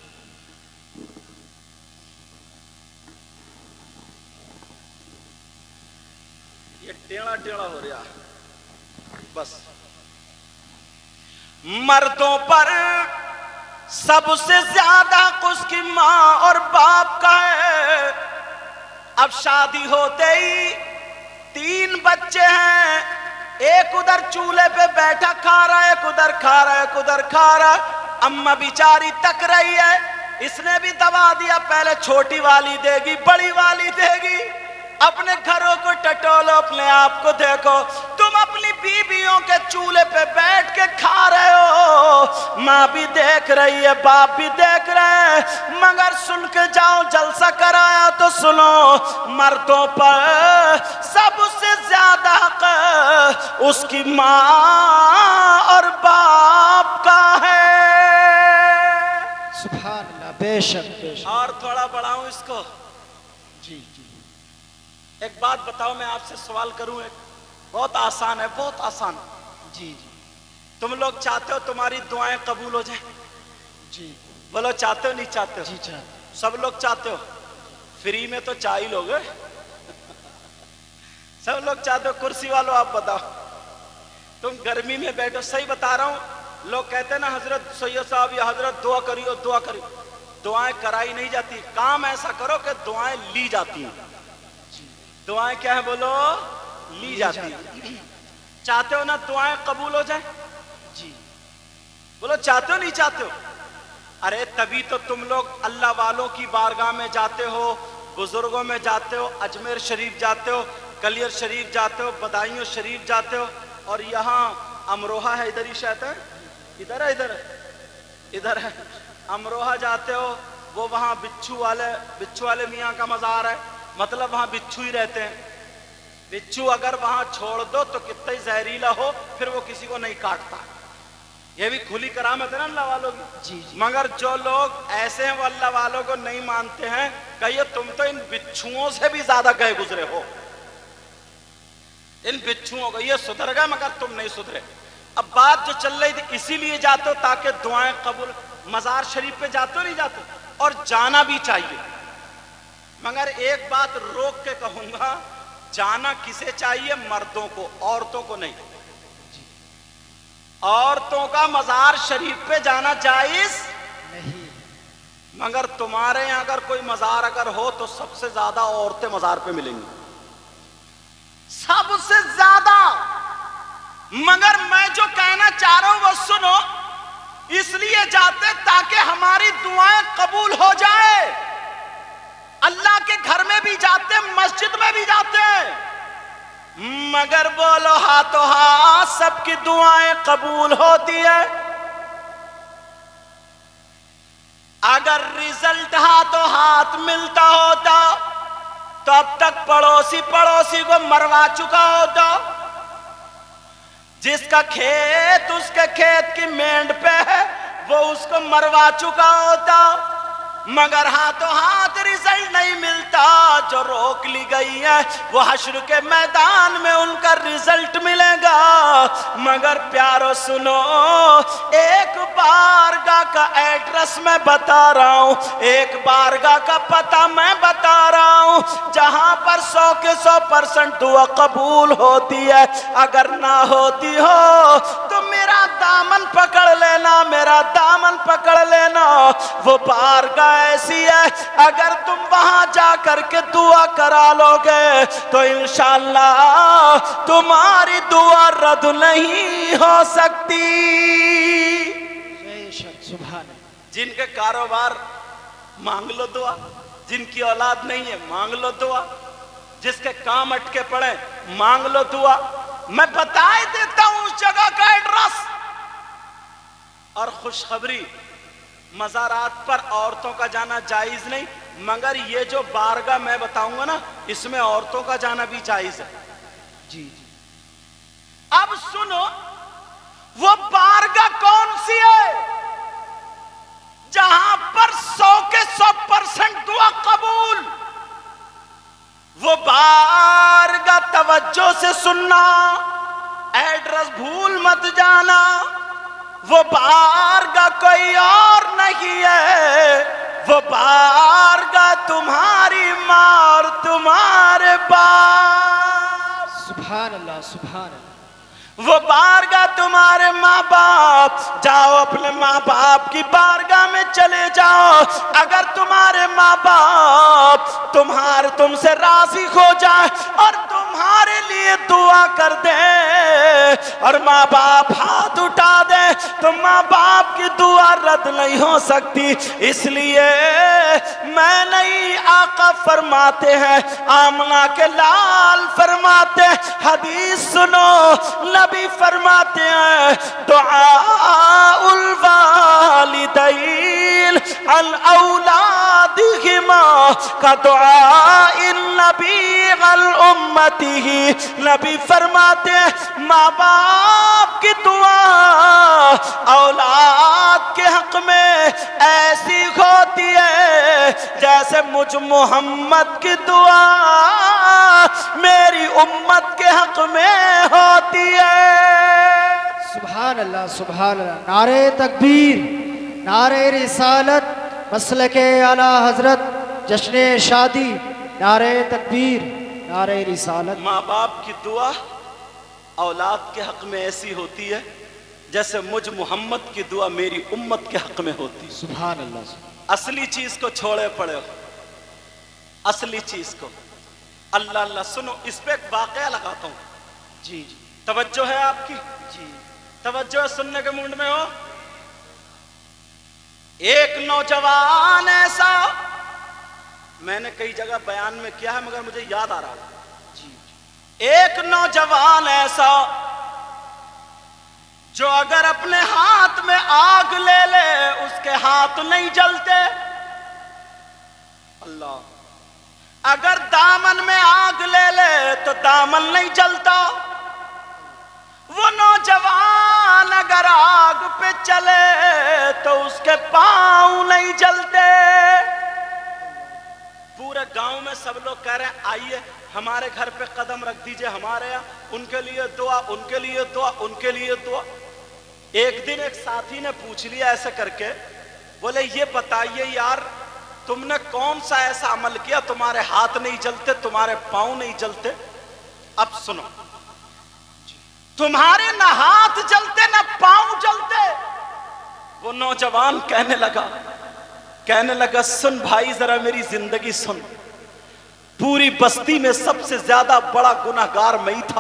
Speaker 3: یہ ٹیڑھا ٹیڑھا ہو رہا، بس۔ مردوں پر سب سے زیادہ حق اس کی ماں اور باپ کا ہے۔ اب شادی ہوتے ہی تین بچے ہیں، ایک ادھر چولہے پہ بیٹھا کھا رہا ہے، ایک ادھر کھا رہا ہے، ایک ادھر کھا رہا ہے۔ اماں بیچاری تک رہی ہے، اس نے بھی دبا دیا، پہلے چھوٹی والی دے گی، بڑی والی دے گی۔ اپنے گھروں کو ٹٹولو، اپنے آپ کو دیکھو، تم اپنی بیویوں کے چولہے پہ بیٹھ کے کھا رہے ہو، ماں بھی دیکھ رہی ہے، باپ بھی دیکھ رہے ہیں، مگر سن کے جاؤ، جلسہ کرایا تو سنو، مردوں پر سب سے زیادہ حق اس کی ماں اور باپ کا ہے۔
Speaker 4: سبحان اللہ، بے شک بے شک۔
Speaker 3: اور تھوڑا بڑھاؤں اس کو،
Speaker 4: جی جی
Speaker 3: ایک بات بتاؤ، میں آپ سے سوال کروں، ایک بہت آسان ہے، بہت آسان۔
Speaker 4: جی جی
Speaker 3: تم لوگ چاہتے ہو تمہاری دعائیں قبول ہو جائیں؟
Speaker 4: جی
Speaker 3: بولو چاہتے ہو نہیں چاہتے ہو؟
Speaker 4: جی چاہتے۔
Speaker 3: سب لوگ چاہتے ہو؟ فری میں تو چاہ ہی لوگ سب لوگ چاہتے ہو؟ کرسی والوں آپ بتاؤ، تم گرمی میں بیٹھو، صحیح بتا رہا ہوں، لوگ کہتے ہیں نا حضرت سید صاحب یا حضرت دعا کریو دعا کریو، دعائیں کرائی نہیں جاتی، کام ایسا کرو کہ دعائیں لی جاتی ہیں۔ دعائیں کیا ہے بولو؟ لی جاتی ہیں۔ چاہتے ہو نا دعائیں قبول ہو جائیں؟
Speaker 4: جی
Speaker 3: بولو چاہتے ہو نہیں چاہتے ہو؟ ارے تبھی تو تم لوگ اللہ والوں کی بارگاہ میں جاتے ہو، بزرگوں میں جاتے ہو، اجمیر شریف جاتے ہو، کلیر شریف جاتے ہو، بدائیوں شریف جاتے ہو، اور یہاں امروہہ ہے، ادھر ہی شاید ہے، ادھر ہے، ادھر ہے، ادھر ہے، امروہہ جاتے ہو، وہ وہاں بچھو والے بچھو والے میاں کا مزار ہے، مطلب وہاں بچھو ہی رہتے ہیں۔ بچھو اگر وہاں چھوڑ دو تو کتنا ہی زہریلا ہو، پھر وہ کسی کو نہیں کاٹتا۔ یہ بھی کھلی کرامت ہے نا اللہ والوں کی۔
Speaker 4: جی جی
Speaker 3: مگر جو لوگ ایسے ہیں وہ اللہ والوں کو نہیں مانتے ہیں، کہیے تم تو ان بچھوؤں سے بھی زیادہ گئے گزرے ہو، ان بچھوؤں کو، یہ سدھر گئے مگر تم نہیں سدھرے۔ اب بات جو چل رہی تھی، اسی لیے جاتے ہو تاکہ دعائیں قبول، مزار شریف پہ جاتے ہو نہیں جاتے، اور جانا بھی چاہیے، مگر ایک بات روک کے کہوں گا، جانا کسے چاہیے؟ مردوں کو، عورتوں کو نہیں۔ عورتوں کا مزار شریف پہ جانا جائز
Speaker 4: نہیں،
Speaker 3: مگر تمہارے یہاں اگر کوئی مزار اگر ہو تو سب سے زیادہ عورتیں مزار پہ ملیں گی، سب سے زیادہ۔ مگر میں جو کہنا چاہ رہا ہوں وہ سنو، اس لیے جاتے تاکہ ہماری دعائیں قبول ہو جائے۔ اللہ کے گھر میں بھی جاتے، مسجد میں بھی جاتے ہیں، مگر بولو ہاتھوں ہاتھ سب کی دعائیں قبول ہوتی ہے؟ اگر رزلٹ ہاتھوں ہاتھ ملتا ہوتا تو اب تک پڑوسی پڑوسی کو مروا چکا ہوتا، جس کا کھیت اس کے کھیت کی مینڈ پہ ہے وہ اس کو مروا چکا ہوتا، مگر ہاتھوں ہاتھ رزلٹ نہیں ملتا۔ جو روک لی گئی ہے وہ حشر کے میدان میں ان کا رزلٹ ملے گا۔ مگر پیارو سنو، ایک بارگاہ کا ایڈریس میں بتا رہا ہوں، ایک بارگاہ کا پتہ میں بتا رہا ہوں، جہاں پر سو کے سو پرسنٹ دعا قبول ہوتی ہے۔ اگر نہ ہوتی ہو تو میرا دامن پکڑ لینا، میرا دامن پکڑ لینا، وہ بارگاہ ایسی ہے اگر تم وہاں جا کر کے دعا کرا لو گے تو انشاءاللہ تمہاری دعا رد نہیں ہو سکتی۔
Speaker 4: بے شک، سبحان اللہ۔
Speaker 3: جن کے کاروبار مانگ لو دعا، جن کی اولاد نہیں ہے مانگ لو دعا، جس کے کام اٹکے پڑے مانگ لو دعا۔ میں بتا ہی دیتا ہوں اس جگہ کا ایڈریس۔ اور خوشخبری، مزارات پر عورتوں کا جانا جائز نہیں، مگر یہ جو بارگاہ میں بتاؤں گا نا اس میں عورتوں کا جانا بھی جائز ہے۔
Speaker 4: جی جی
Speaker 3: اب سنو، وہ بارگاہ کون سی ہے جہاں پر سو کے سو پرسنٹ دعا قبول؟ وہ بارگاہ توجہ سے سننا، ایڈریس بھول مت جانا، وہ بارگاہ کوئی اور نہیں ہے، وہ بارگاہ تمہاری ماں اور تمہارے باپ۔
Speaker 4: سبحان اللہ، سبحان اللہ۔
Speaker 3: وہ بارگاہ تمہارے ماں باپ، جاؤ اپنے ماں باپ کی بارگاہ میں چلے جاؤ، اگر تمہارے ماں باپ تمہارے تم سے راضی ہو جائے اور تمہارے لیے دعا کر دے اور ماں باپ ہاتھ اٹھا دے تو ماں باپ کی دعا رد نہیں ہو سکتی، اس لیے میں نہیں، آقا فرماتے ہیں، آمنہ کے لال فرماتے ہیں، حدیث سنو، نبی فرماتے ہیں دعاء الوالدین عن اولادہما کا دعاء النبی عن امتہ، نبی فرماتے ہیں ماں باپ کی دعا اولاد کے حق میں ایسی ہوتی ہے جیسے مجھ محمد کی دعا میری امت کے حق میں ہوتی ہے۔
Speaker 4: سبحان اللہ سبحان اللہ، نعرہ تکبیر، نعرہ رسالت، مسلک اعلی حضرت، جشن شادی، نعرہ تکبیر، نعرہ رسالت۔
Speaker 3: ماں باپ کی دعا اولاد کے حق میں ایسی ہوتی ہے جیسے مجھ محمد کی دعا میری امت کے حق میں ہوتی ہے۔
Speaker 4: سبحان اللہ سبحان
Speaker 3: اصلی چیز کو چھوڑے پڑے ہو، اصلی چیز کو۔ اللہ اللہ سنو، اس پہ ایک واقعہ لگاتا ہوں،
Speaker 4: جی جی
Speaker 3: توجہ ہے آپ کی؟
Speaker 4: جی
Speaker 3: توجہ سننے کے موڈ میں ہو؟ ایک نوجوان ایسا، میں نے کئی جگہ بیان میں کیا ہے مگر مجھے یاد آ رہا ہے،
Speaker 4: جی
Speaker 3: ایک نوجوان ایسا جو اگر اپنے ہاتھ میں آگ لے لے اس کے ہاتھ نہیں جلتے، اللہ، اگر دامن میں آگ لے لے تو دامن نہیں جلتا، وہ نوجوان اگر آگ پہ چلے تو اس کے پاؤں نہیں جلتے۔ پورے گاؤں میں سب لوگ کہہ رہے ہیں آئیے ہمارے گھر پہ قدم رکھ دیجئے، ہمارے یہاں ان کے لیے دعا، ان کے لیے دعا، ان کے لیے دعا۔ ایک دن ایک ساتھی نے پوچھ لیا ایسے کر کے، بولے یہ بتائیے یار تم نے کون سا ایسا عمل کیا تمہارے ہاتھ نہیں جلتے، تمہارے پاؤں نہیں جلتے؟ اب سنو، تمہارے نہ ہاتھ جلتے نہ پاؤں جلتے۔ وہ نوجوان کہنے لگا کہنے لگا سن بھائی ذرا میری زندگی سن، پوری بستی میں سب سے زیادہ بڑا گناہگار میں ہی تھا،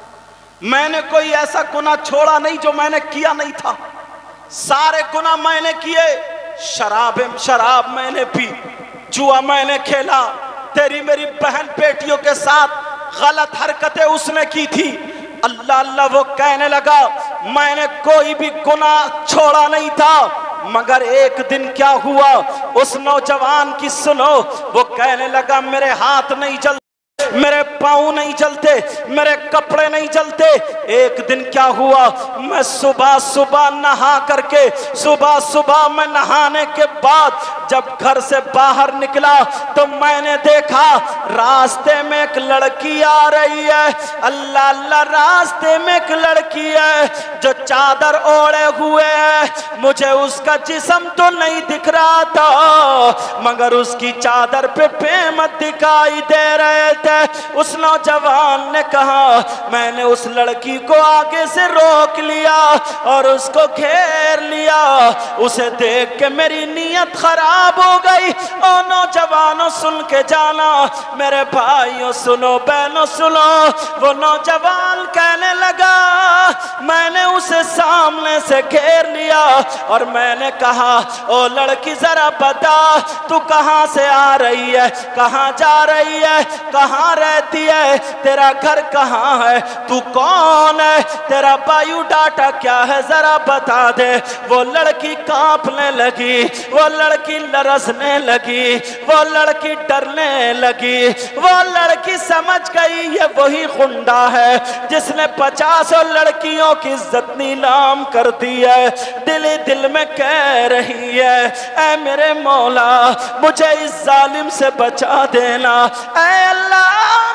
Speaker 3: میں نے کوئی ایسا گناہ چھوڑا نہیں جو میں نے کیا نہیں تھا، سارے گناہ میں نے کیے، شراب شراب میں نے پی، جوا میں نے کھیلا، تیری میری بہن بیٹیوں کے ساتھ غلط حرکتیں اس نے کی تھی۔ اللہ اللہ وہ کہنے لگا میں نے کوئی بھی گناہ چھوڑا نہیں تھا، مگر ایک دن کیا ہوا اس نوجوان کی سنو، وہ کہنے لگا میرے ہاتھ نہیں چلتے، میرے پاؤں نہیں جلتے، میرے کپڑے نہیں جلتے۔ ایک دن کیا ہوا، میں صبح صبح نہا کر کے صبح صبح میں نہانے کے بعد جب گھر سے باہر نکلا تو میں نے دیکھا راستے میں ایک لڑکی آ رہی ہے، اللہ اللہ راستے میں ایک لڑکی ہے جو چادر اوڑے ہوئے ہے، مجھے اس کا جسم تو نہیں دکھ رہا تھا مگر اس کی چادر پہ پیمت دکھائی دے رہے تھے۔ اس نوجوان نے کہا میں نے اس لڑکی کو آگے سے روک لیا اور اس کو گھیر لیا، اسے دیکھ کے میری نیت خراب ہو گئی۔ او نوجوانوں سن کے جانا، میرے بھائیوں سنو، بہنوں سنو، وہ نوجوان کہنے لگا میں نے اسے سامنے سے گھیر لیا اور میں نے کہا او لڑکی ذرا بتا تو کہاں سے آ رہی ہے، کہاں جا رہی ہے، کہاں رہتی ہے، تیرا گھر کہاں ہے، تو کون ہے، تیرا بایو ڈاٹا کیا ہے ذرا بتا دے۔ وہ لڑکی کانپنے لگی، وہ لڑکی لرزنے لگی، وہ لڑکی ڈرنے لگی، وہ لڑکی سمجھ گئی یہ وہی خنڈا ہے جس نے پچاسوں لڑکیوں کی عزت نیلام کر دی ہے۔ دل دل میں کہہ رہی ہے اے میرے مولا مجھے اس ظالم سے بچا دینا، اے اللہ میری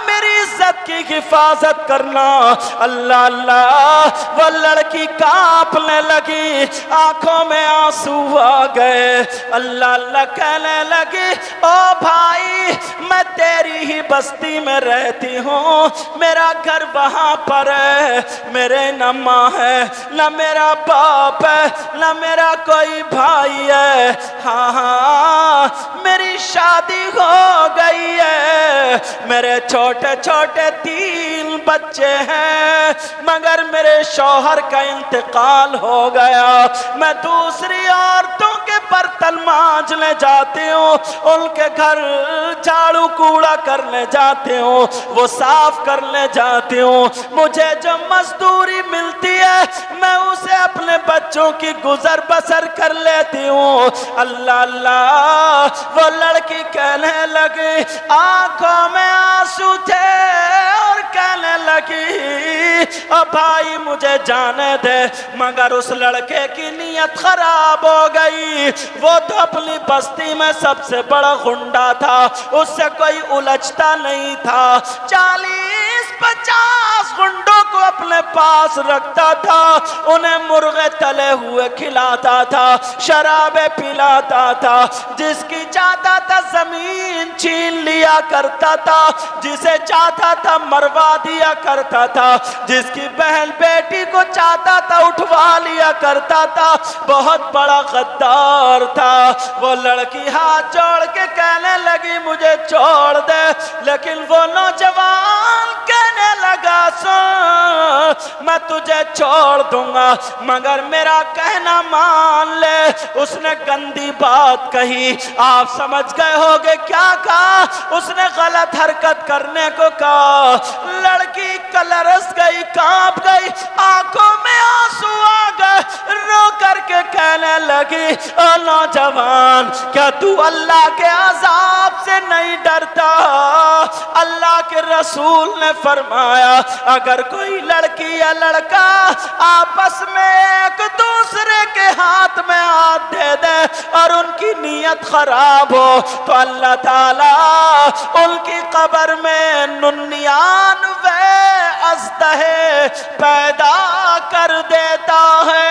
Speaker 3: عزت کی حفاظت کرنا۔ اللہ اللہ، وہ لڑکی کانپنے لگی، آنکھوں میں آنسو آ گئے، اللہ اللہ کہنے لگی او بھائی میں تیری ہی بستی میں رہتی ہوں، میرا گھر وہاں پر ہے، میرے نہ ماں ہے نہ میرا باپ ہے نہ میرا کوئی بھائی ہے، ہاں ہاں میری شادی ہو گئی ہے، میرے چھوٹے چھوٹے تین بچے ہیں، مگر میرے شوہر کا انتقال ہو گیا، میں دوسری عورتوں کے برتن مانجنے جاتی ہوں، ان کے گھر جھاڑو کوڑا کرنے جاتی ہوں، وہ صاف کرنے جاتی ہوں، مجھے جو مزدوری ملتی ہے میں اسے اپنے بچوں کی گزر بسر کر لیتی ہوں۔ اللہ اللہ، وہ لڑکی کہنے لگی، آنکھوں میں آنسو تھے اور کہنے لگی او بھائی مجھے جانے دے، مگر اس لڑکے کی نیت خراب ہو گئی، وہ تو اپنی بستی میں سب سے بڑا غنڈا تھا، اس سے کوئی الجھتا نہیں تھا، چالیس پچاس غنڈوں کو اپنے پاس رکھتا تھا، انہیں مرغے تلے ہوئے کھلاتا تھا، شرابیں پلاتا تھا، جس کی چاہتا تھا زمین چھین لیا کرتا تھا، جسے چاہتا تھا مروا دیا کرتا تھا، جس کی بہن بیٹی کو چاہتا تھا اٹھوا لیا کرتا تھا، بہت بڑا غدار تھا۔ وہ لڑکی ہاتھ جوڑ کے کہنے لگی مجھے چھوڑ دے، لیکن وہ نوجوان کہنے لگا سن میں تجھے چھوڑ دوں گا مگر میرا کہنا مان لے۔ اس نے گندی بات کہی، آپ سمجھ گئے ہوگے کیا کہا، اس نے غلط حرکت کرنے کو کہا، لڑکی کلرس گئی، کانپ گئی، آنکھوں میں آنسو آ گئے، رو کر کے کہنے لگی او نوجوان کیا تو اللہ کے عذاب سے نہیں ڈرتا؟ اللہ کے رسول نے فرمایا اگر کوئی لڑکی یا لڑکا آپس میں ایک دوسرے کے ہاتھ میں ہاتھ دے دے اور ان کی نیت خراب ہو تو اللہ تعالیٰ ان کی قبر میں ننیانوے اژدہے پیدا کر دیتا ہے۔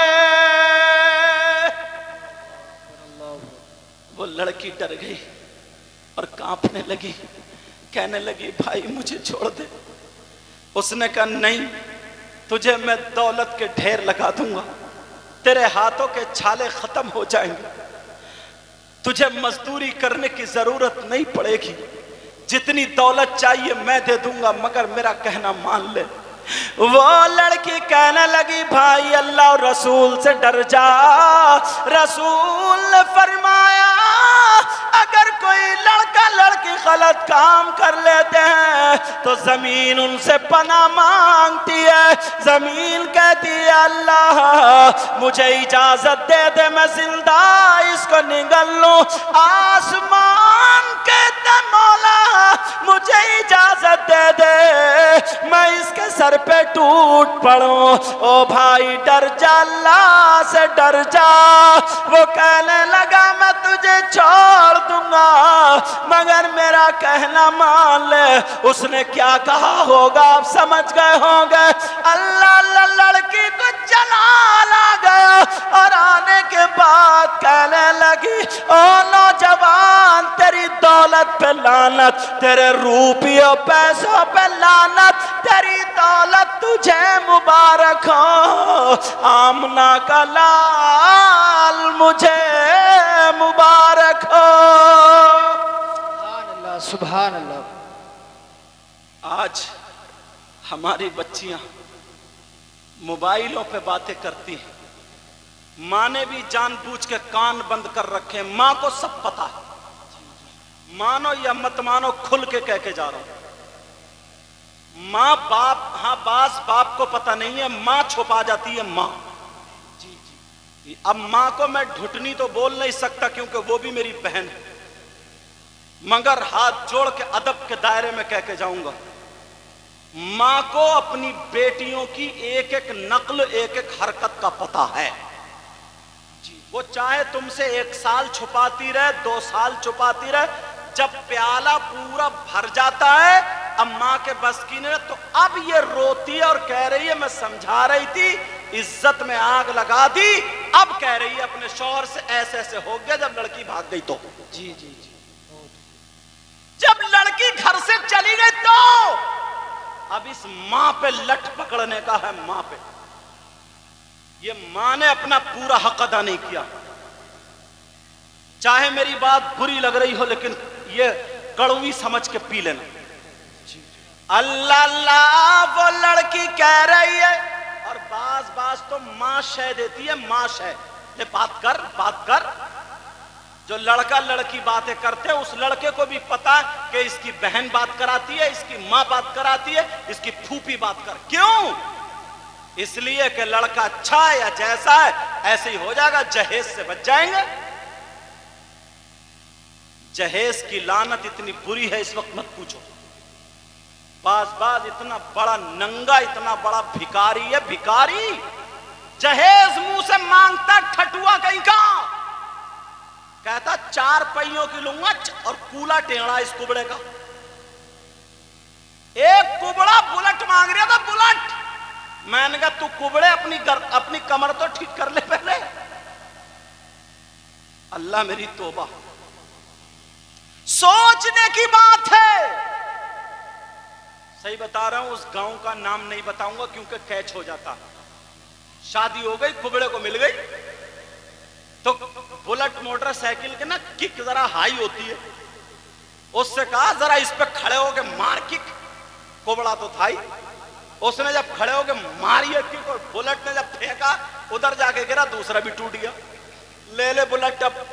Speaker 3: وہ لڑکی ڈر گئی اور کانپنے لگی، کہنے لگی بھائی مجھے چھوڑ دے۔ اس نے کہا نہیں، تجھے میں دولت کے ڈھیر لگا دوں گا، تیرے ہاتھوں کے چھالے ختم ہو جائیں گے، تجھے مزدوری کرنے کی ضرورت نہیں پڑے گی، جتنی دولت چاہیے میں دے دوں گا مگر میرا کہنا مان لے۔ وہ لڑکی کہنے لگی بھائی اللہ اور رسول سے ڈر جا۔ رسول نے فرمایا اگر کوئی لڑکا لڑکی غلط کام کر لیتے ہیں تو زمین ان سے پناہ مانگتی ہے، زمین کہتی ہے اللہ مجھے اجازت دے دے میں زندہ اس کو نگل لوں، آسمان کہتے مولا مجھے اجازت دے دے میں اس کے سر پہ ٹوٹ پڑوں۔ او بھائی ڈر جا، اللہ سے ڈر جا۔ وہ کہنے لگا میں تجھے چھوڑ دوں گا مگر میرا کہنا مان لے۔ اس نے کیا کہا ہوگا آپ سمجھ گئے ہوں گے۔ اللہ اللہ لڑکی کو جلال آ گیا اور آنے کے بعد کہنے لگی او نوجوان تیری دولت پہ لعنت، تیرے روپیوں پیسوں پہ لعنت، تیری دولت تجھے مبارک ہو، آمنہ کا لال مجھے مبارک ہو۔
Speaker 4: سبحان اللہ سبحان اللہ۔
Speaker 3: آج ہماری بچیاں موبائلوں پہ باتیں کرتی ہیں، ماں نے بھی جان بوجھ کے کان بند کر رکھے، ماں کو سب پتا ہے، مانو یا مت مانو کھل کے کہہ کے جا رہا ہوں۔ ماں باپ، ہاں باز باپ کو پتہ نہیں ہے، ماں چھپا جاتی ہے ماں۔ جی جی اب ماں کو میں ڈھٹنی تو بول نہیں سکتا کیونکہ وہ بھی میری بہن ہے، مگر ہاتھ جوڑ کے ادب کے دائرے میں کہہ کے جاؤں گا، ماں کو اپنی بیٹیوں کی ایک ایک نقل ایک ایک حرکت کا پتہ ہے۔ جی وہ چاہے تم سے ایک سال چھپاتی رہے، دو سال چھپاتی رہے، جب پیالہ پورا بھر جاتا ہے اب ماں کے بس کی نہیں، تو اب یہ روتی ہے اور کہہ رہی ہے میں سمجھا رہی تھی، عزت میں آگ لگا دی، اب کہہ رہی ہے اپنے شوہر سے ایسے ایسے ہو گیا جب لڑکی بھاگ گئی تو.
Speaker 4: جی جی جی
Speaker 3: جب لڑکی گھر سے چلی گئی تو اب اس ماں پہ لٹ پکڑنے کا ہے. ماں پہ یہ ماں نے اپنا پورا حق ادا نہیں کیا. چاہے میری بات بری لگ رہی ہو لیکن یہ کڑوی سمجھ کے پی لینا. اللہ اللہ وہ لڑکی کہہ رہی ہے، اور باز باز تو ماں شے دیتی ہے، ماں شے لے بات کر بات کر. جو لڑکا لڑکی باتیں کرتے ہیں اس لڑکے کو بھی پتا کہ اس کی بہن بات کراتی ہے، اس کی ماں بات کراتی ہے، اس کی پھوپھی بات کر. کیوں؟ اس لیے کہ لڑکا اچھا ہے یا جیسا ہے ایسے ہی ہو جائے گا، جہیز سے بچ جائیں گے. جہیز کی لعنت اتنی بری ہے اس وقت مت پوچھو. باز باز اتنا بڑا ننگا، اتنا بڑا بھکاری ہے، بھکاری جہیز منہ سے مانگتا ٹھٹوا کہیں کا، کہتا چار پہیوں کی لوں گا اور کولا ٹیڑا اس کبڑے کا. ایک کبڑا بلٹ مانگ رہا تھا، بلٹ. میں نے کہا تو کبڑے اپنی گر اپنی کمر تو ٹھیک کر لے پہلے. اللہ میری توبہ، سوچنے کی بات ہے. صحیح بتا رہا ہوں، اس گاؤں کا نام نہیں بتاؤں گا کیونکہ کیچ ہو جاتا. شادی ہو گئی، کبڑے کو مل گئی تو بلٹ موٹر سائیکل کے نا کک ذرا ہائی ہوتی ہے. اس سے کہا ذرا اس پہ کھڑے ہو کے مار کک. کبڑا تو تھا ہی. اس نے جب کھڑے ہو کے ماری کک اور بلٹ نے جب پھینکا ادھر جا کے گرا، دوسرا بھی ٹوٹ گیا. لے لے بلٹ. اب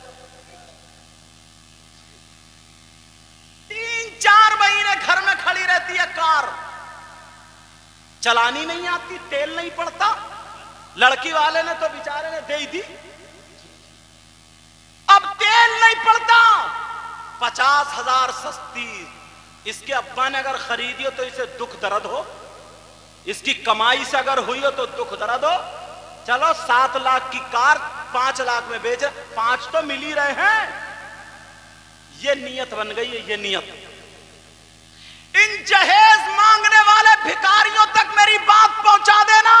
Speaker 3: تین چار مہینے گھر میں کھڑی رہتی ہے کار، چلانی نہیں آتی، تیل نہیں پڑتا. لڑکی والے نے تو بیچارے نے دے ہی دی. اب تیل نہیں پڑتا، پچاس ہزار سستی. اس کے ابا نے اگر خریدی ہو تو اسے دکھ درد ہو، اس کی کمائی سے اگر ہوئی ہو تو دکھ درد ہو. چلو سات لاکھ کی کار پانچ لاکھ میں بیچ، پانچ تو مل ہی رہے ہیں. یہ نیت بن گئی ہے، یہ نیت. ان جہیز مانگنے والے بھکاریوں تک میری بات پہنچا دینا.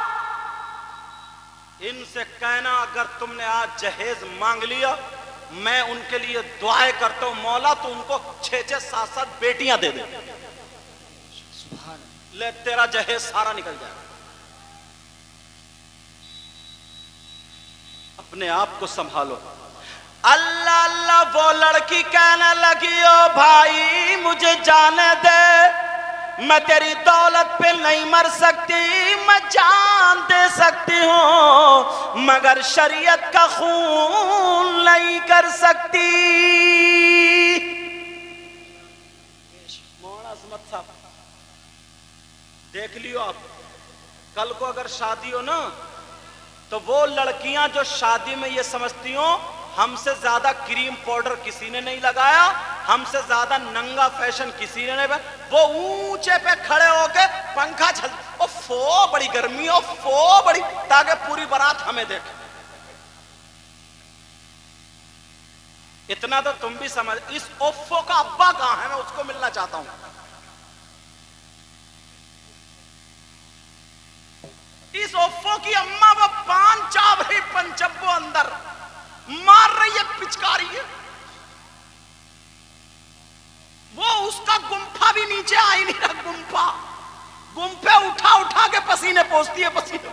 Speaker 3: ان سے کہنا اگر تم نے آج جہیز مانگ لیا میں ان کے لیے دعائیں کرتا ہوں، مولا تو ان کو چھ چھ سات سات بیٹیاں دے دے. لے تیرا جہیز سارا نکل جائے. اپنے آپ کو سنبھالو. اللہ اللہ وہ لڑکی کہنے لگی او بھائی مجھے جانے دے، میں تیری دولت پہ نہیں مر سکتی، میں جان دے سکتی ہوں مگر شریعت کا خون نہیں کر سکتی. مولانا عظمت صاحب دیکھ لیو، آپ کل کو اگر شادی ہو نا تو وہ لڑکیاں جو شادی میں یہ سمجھتی ہوں ہم سے زیادہ کریم پاؤڈر کسی نے نہیں لگایا، ہم سے زیادہ ننگا فیشن کسی نے نہیں، وہ اونچے پہ کھڑے ہو کے پنکھا جھل او فو بڑی گرمی، او فو بڑی، تاکہ پوری بارات ہمیں دیکھے. اتنا تو تم بھی سمجھ. اس اوفو کا ابا کہاں ہے؟ میں اس کو ملنا چاہتا ہوں. اس اوفو کی اماں وہ پان چاپ رہی پنچبو اندر مار رہی ہے، پچکاری ہے. وہ اس کا گمپھا بھی نیچے آئی نہیں رہا. گمپھا گمپے اٹھا اٹھا کے پسینے پوچھتی ہے، پسینے.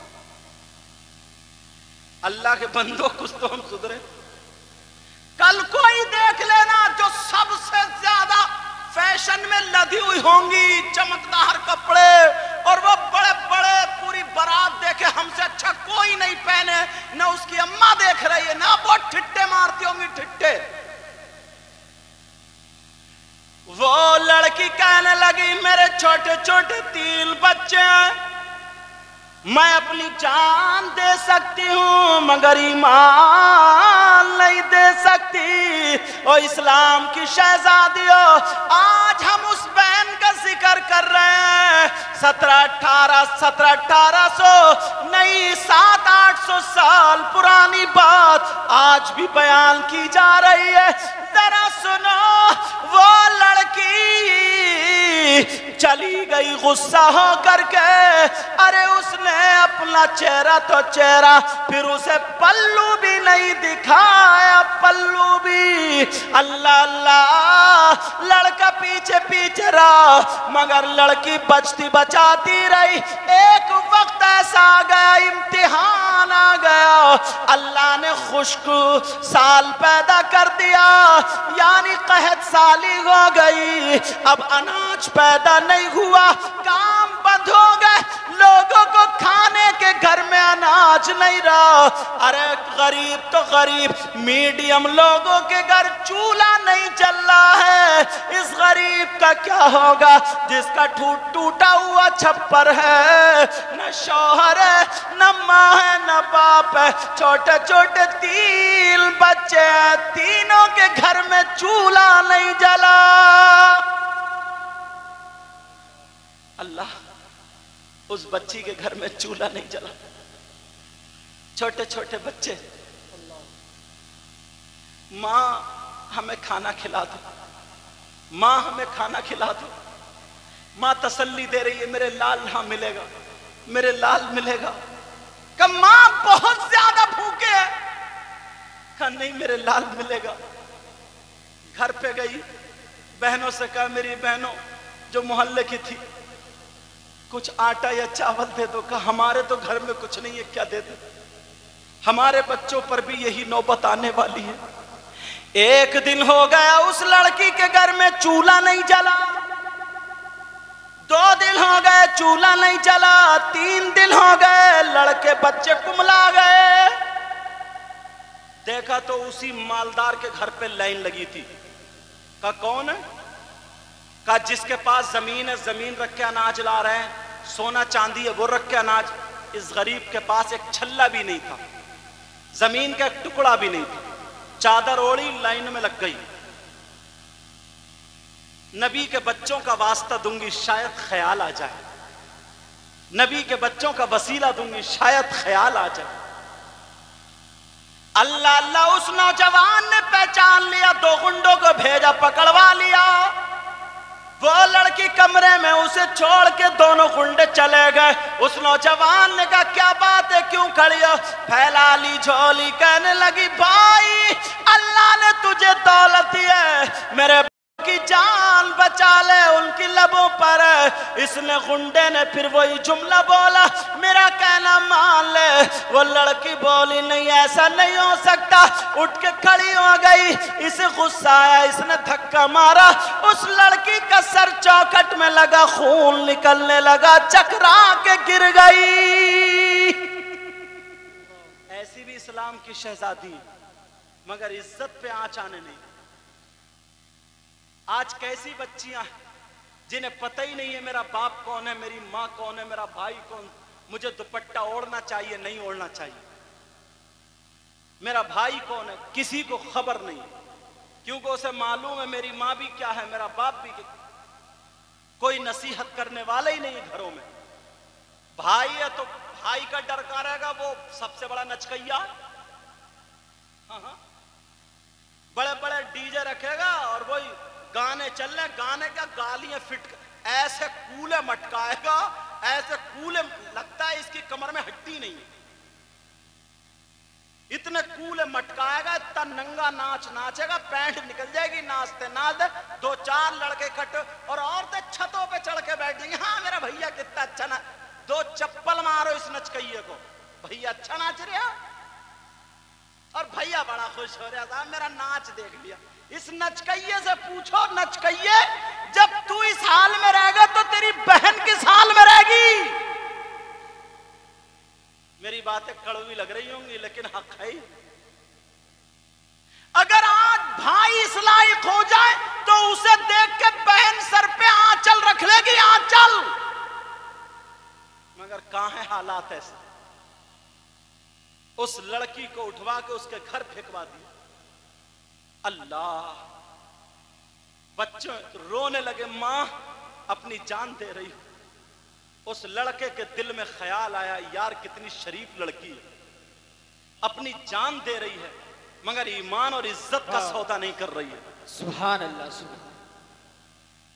Speaker 3: اللہ کے بندوں کچھ تو ہم سدھرے. کل کوئی دیکھ لینا جو سب سے زیادہ فیشن میں لدی ہوئی ہوں گی، چمکدار کپڑے اور وہ بڑے بڑے، پوری بارات دیکھے ہم سے اچھا کوئی نہیں پہنے، نہ اس کی اماں دیکھ رہی ہے، نہ وہ ٹھٹے مارتی ہوں گی ٹھٹے. وہ لڑکی کہنے لگی میرے چھوٹے چھوٹے تین بچے ہیں، میں اپنی جان دے سکتی ہوں مگر ایمان نہیں دے سکتی. او اسلام کی شہزادیوں، آج ہم اس بہن کا ذکر کر رہے ہیں سترہ اٹھارہ سترہ اٹھارہ سو نہیں سات آٹھ سو سال پرانی بات آج بھی بیان کی جا رہی ہے. ذرا سنو، وہ لڑکی चली गई गुस्सा हो करके। अरे उसने अपना चेहरा तो चेहरा, फिर उसे पल्लू भी नहीं दिखाया, पल्लू भी। अल्लाह अल्लाह, लड़का पीछे पीछे रहा मगर लड़की बचती बचाती रही। एक वक्त ऐसा आ गया, इम्तिहान आ गया, अल्लाह ने खुश्क साल पैदा कर दिया, यानी कहत साली हो गई। अब अनाज पैदा नहीं हुआ, काम बंद हो गए, लोगों को खाने के घर में अनाज नहीं रहा। अरे गरीब तो गरीब, मीडियम लोगों के घर चूल्हा नहीं चल रहा है। इस गरीब का क्या होगा जिसका टूट टूटा हुआ छप्पर है, न शौहर है, न माँ है, न बाप है, छोटे छोटे तीन बच्चे हैं, तीनों के घर में चूल्हा नहीं जला। अल्लाह, उस बच्ची के घर में चूल्हा नहीं जला, छोटे छोटे बच्चे। माँ हमें खाना खिला दो, माँ हमें खाना खिला दो। माँ तसल्ली दे रही है, मेरे लाल यहाँ मिलेगा, मेरे लाल मिलेगा। कहा माँ बहुत ज्यादा भूखे है, कहा नहीं मेरे लाल मिलेगा। घर पे गई, बहनों से कहा मेरी बहनों जो मोहल्ले की थी, कुछ आटा या चावल दे दो। कहा हमारे तो घर में कुछ नहीं है, क्या दे दो, हमारे बच्चों पर भी यही नौबत आने वाली है। एक दिन हो गया उस लड़की के घर में चूल्हा नहीं जला, दो दिन हो गए चूल्हा नहीं जला, तीन दिन हो गए, लड़के बच्चे कुमला गए। देखा तो उसी मालदार के घर पे लाइन लगी थी। कहा कौन है? कहा जिसके पास जमीन है, जमीन रख के अनाज ला रहे हैं, सोना चांदी है वो रख के अनाज। इस गरीब के पास एक छल्ला भी नहीं था, जमीन का एक टुकड़ा भी नहीं था, चादर ओढ़ी लाइन में लग गई। नबी के बच्चों का वास्ता दूंगी शायद ख्याल आ जाए, नबी के बच्चों का वसीला दूंगी शायद ख्याल आ जाए। अल्लाह अल्लाह, उस नौजवान ने पहचान लिया, दो गुंडों को भेजा, पकड़वा लिया। वो लड़की कमरे में उसे छोड़ के दोनों गुंडे चले गए। उस नौजवान ने कहा क्या बात है, क्यों खड़ी हो? फैला ली झोली, कहने लगी भाई अल्लाह ने तुझे दौलत दी है, मेरे की जान बचा ले, उनकी लबों पर। इसने गुंडे ने फिर वही जुमला बोला, मेरा कहना मान ले। वो लड़की बोली नहीं ऐसा नहीं हो सकता, उठ के खड़ी हो गई। इसे गुस्सा आया, इसने धक्का मारा, उस लड़की का सर चौखट में लगा, खून निकलने लगा, चकरा के गिर गई। ऐसी भी इस्लाम की शहजादी, मगर इज्जत पे आंच आने नहीं। आज कैसी बच्चियां जिन्हें पता ही नहीं है मेरा बाप कौन है, मेरी माँ कौन है, मेरा भाई कौन, मुझे दुपट्टा ओढ़ना चाहिए नहीं ओढ़ना चाहिए, मेरा भाई कौन है किसी को खबर नहीं, क्योंकि उसे मालूम है मेरी माँ भी क्या है, मेरा बाप भी क्या। कोई नसीहत करने वाला ही नहीं घरों में। भाई है तो भाई का डर का रहेगा, वो सबसे बड़ा नचकैया। हाँ हाँ, बड़े बड़े डीजे रखेगा और वही गाने चल रहे, गाने का गालियां फिट ऐसे कूले मटकाएगा, ऐसे कूले लगता है इसकी कमर में हड्डी नहीं है, इतने कूले मटकाएगा, इतना नंगा नाच नाचेगा, पैंट निकल जाएगी नाचते नाचते। दो चार लड़के इकट्ठे और औरतें छतों पे चढ़ के बैठ जाएंगे, हाँ मेरा भैया कितना अच्छा ना, दो चप्पल मारो इस नचकइये को, भैया अच्छा नाच रहे हो, और भैया बड़ा खुश हो रहा था मेरा नाच देख लिया। इस नचकइये से पूछो, नचकइये जब तू इस हाल में रहेगा तो तेरी बहन किस हाल में रहेगी? मेरी बातें कड़वी लग रही होंगी लेकिन हक है। अगर आज भाई इस लायक हो जाए तो उसे देख के बहन सर पे आंचल रख लेगी, आंचल। मगर कहां है हालात ऐसे? उस लड़की को उठवा के उसके घर फेंकवा दिया। अल्लाह, बच्चे रोने लगे, मां अपनी जान दे रही। उस लड़के के दिल में ख्याल आया, यार कितनी शरीफ लड़की है, अपनी जान दे रही है मगर ईमान और इज्जत का सौदा नहीं कर रही है।
Speaker 4: सुभान अल्लाह, सुभान।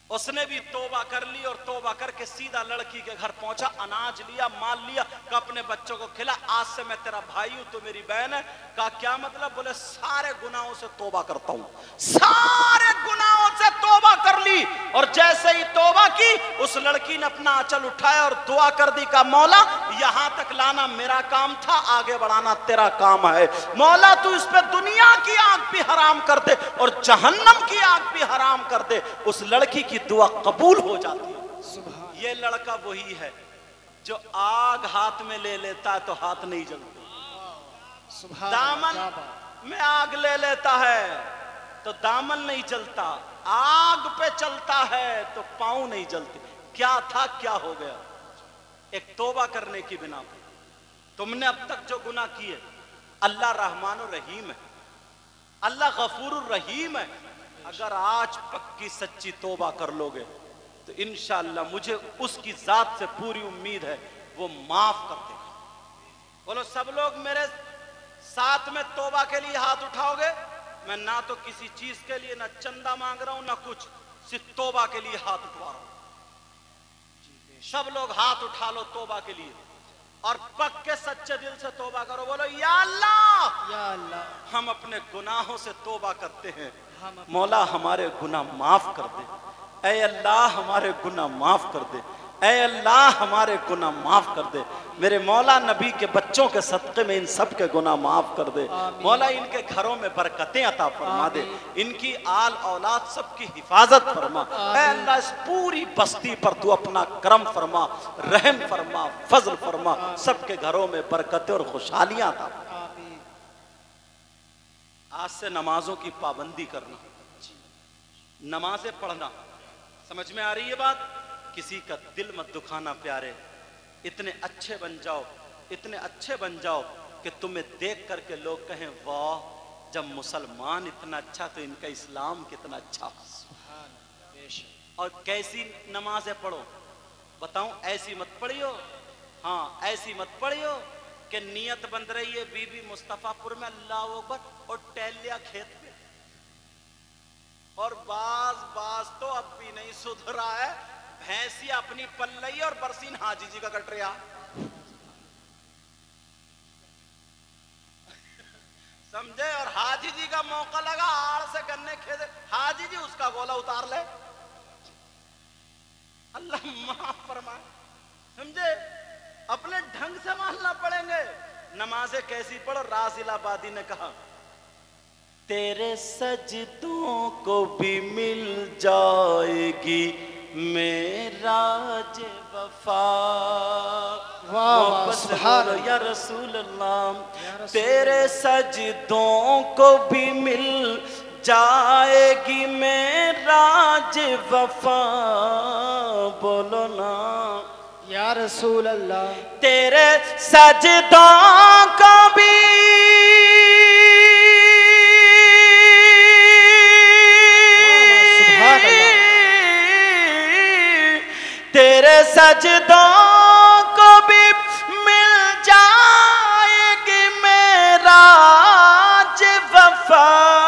Speaker 3: उसने भी तौबा कर ली और तौबा करके सीधा लड़की के घर पहुंचा, अनाज लिया, माल लिया, कहा अपने बच्चों को खिला, आज से मैं तेरा भाई हूं, तू मेरी बहन है। कहा क्या मतलब? बोले सारे गुनाहों से तौबा करता हूं। सारे गुनाहों से तौबा कर ली। और जैसे ही तौबा की, उस लड़की ने अपना आंचल उठाया और दुआ कर दी, का मौला यहां तक लाना मेरा काम था, आगे बढ़ाना तेरा काम है। मौला तू इस पे दुनिया की आग भी हराम कर दे और जहन्नम की आग भी हराम कर दे। उस लड़की की दुआ कबूल हो जाती है। ये लड़का वही है जो आग हाथ में ले लेता है तो हाथ नहीं जलते, दामन में आग ले लेता है तो दामन नहीं जलता, आग पे चलता है तो पांव नहीं जलते। क्या था, क्या हो गया? एक तौबा करने की बिना पे तुमने अब तक जो गुनाह किए, अल्लाह रहमान और रहीम है, अल्लाह गफूर रहीम है। अगर आज पक्की सच्ची तौबा कर लोगे तो इंशाअल्लाह मुझे उसकी जात से पूरी उम्मीद है वो माफ कर देगा। बोलो सब लोग मेरे साथ में तौबा के लिए हाथ उठाओगे? मैं ना तो किसी चीज के लिए ना चंदा मांग रहा हूं ना कुछ, सिर्फ तौबा के लिए हाथ उठवा रहा हूं। सब लोग हाथ उठा लो तौबा के लिए और पक्के सच्चे दिल से तौबा करो। बोलो या अल्लाह,
Speaker 4: या अल्लाह,
Speaker 3: हम अपने गुनाहों से तौबा करते हैं, मौला हमारे गुनाह माफ कर दे। ऐ अल्लाह हमारे गुनाह माफ कर दे, ऐ अल्लाह हमारे गुनाह माफ कर दे। मेरे मौला नबी के बच्चों के सदक़े में इन सब के गुनाह माफ कर दे। मौला इनके घरों में बरकतें अता फरमा दे, इनकी आल औलाद सबकी हिफाजत फरमा। ऐ अल्लाह इस पूरी बस्ती पर तू अपना करम फरमा, रहम फरमा, फजल फरमा, सबके घरों में बरकतें और खुशहालियां अता फरमा। आज से नमाजों की पाबंदी करना, नमाजें पढ़ना। समझ में आ रही है बात? किसी का दिल मत दुखाना प्यारे, इतने अच्छे बन जाओ, इतने अच्छे बन जाओ कि तुम्हें देख करके लोग कहें वाह, जब मुसलमान इतना अच्छा तो इनका इस्लाम कितना अच्छा। और कैसी नमाजें पढ़ो बताऊं? ऐसी मत पढ़ियो, हाँ ऐसी मत पढ़ियो कि नियत बन रही है बीबी मुस्तफापुर में अल्लाह अकबर और टहल लिया खेत पे, और बाज बाज तो अब भी नहीं सुधरा है, भैंसिया अपनी पल रही और बरसीन हाजी जी का कट रहा। समझे? और हाजी जी का मौका लगा आड़ से गन्ने खेते, हाजी जी उसका गोला उतार ले, अल्लाह माफ फरमाए। समझे? अपने ढंग से मानना पड़ेंगे। नमाजें कैसी पढ़ो? राजिलाबादी ने कहा तेरे सजदों को भी मिल जाएगी मेराज वफा।
Speaker 4: वाह सुभान अल्लाह,
Speaker 3: या रसूल अल्लाह, तेरे सजदों को भी मिल जाएगी मेराज वफा। बोलो ना
Speaker 4: या रसूल अल्लाह,
Speaker 3: तेरे सजदों को भी तेरे सजदों को भी मिल जाएगी मेराज वफा।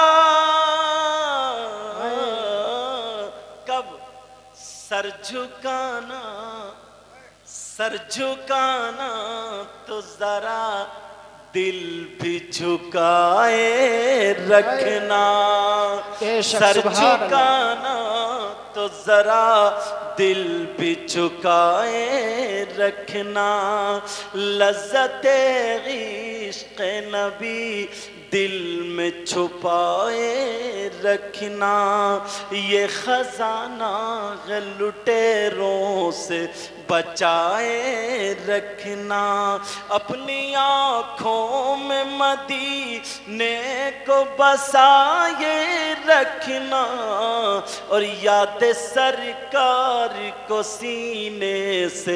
Speaker 3: कब? सर झुकाना, सर झुकाना तो जरा दिल भी झुकाए रखना, सर झुकाना तो जरा दिल भी झुकाए रखना। लज़्ज़ते इश्क़ नबी दिल में छुपाए रखना, ये खजाना लुटेरों से बचाए रखना। अपनी आँखों में मदीने को बसाए रखना और याद सरकार को सीने से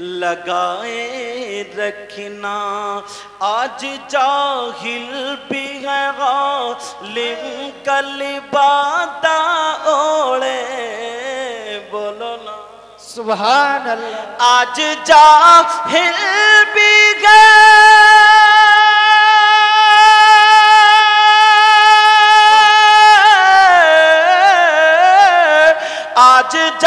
Speaker 3: लगाए रखना। आज जाहिल भी है गालिब कलिबादा ओढ़े। बोलो ना
Speaker 4: सुभान अल्लाह।
Speaker 3: आज जाहिल भी गए, आज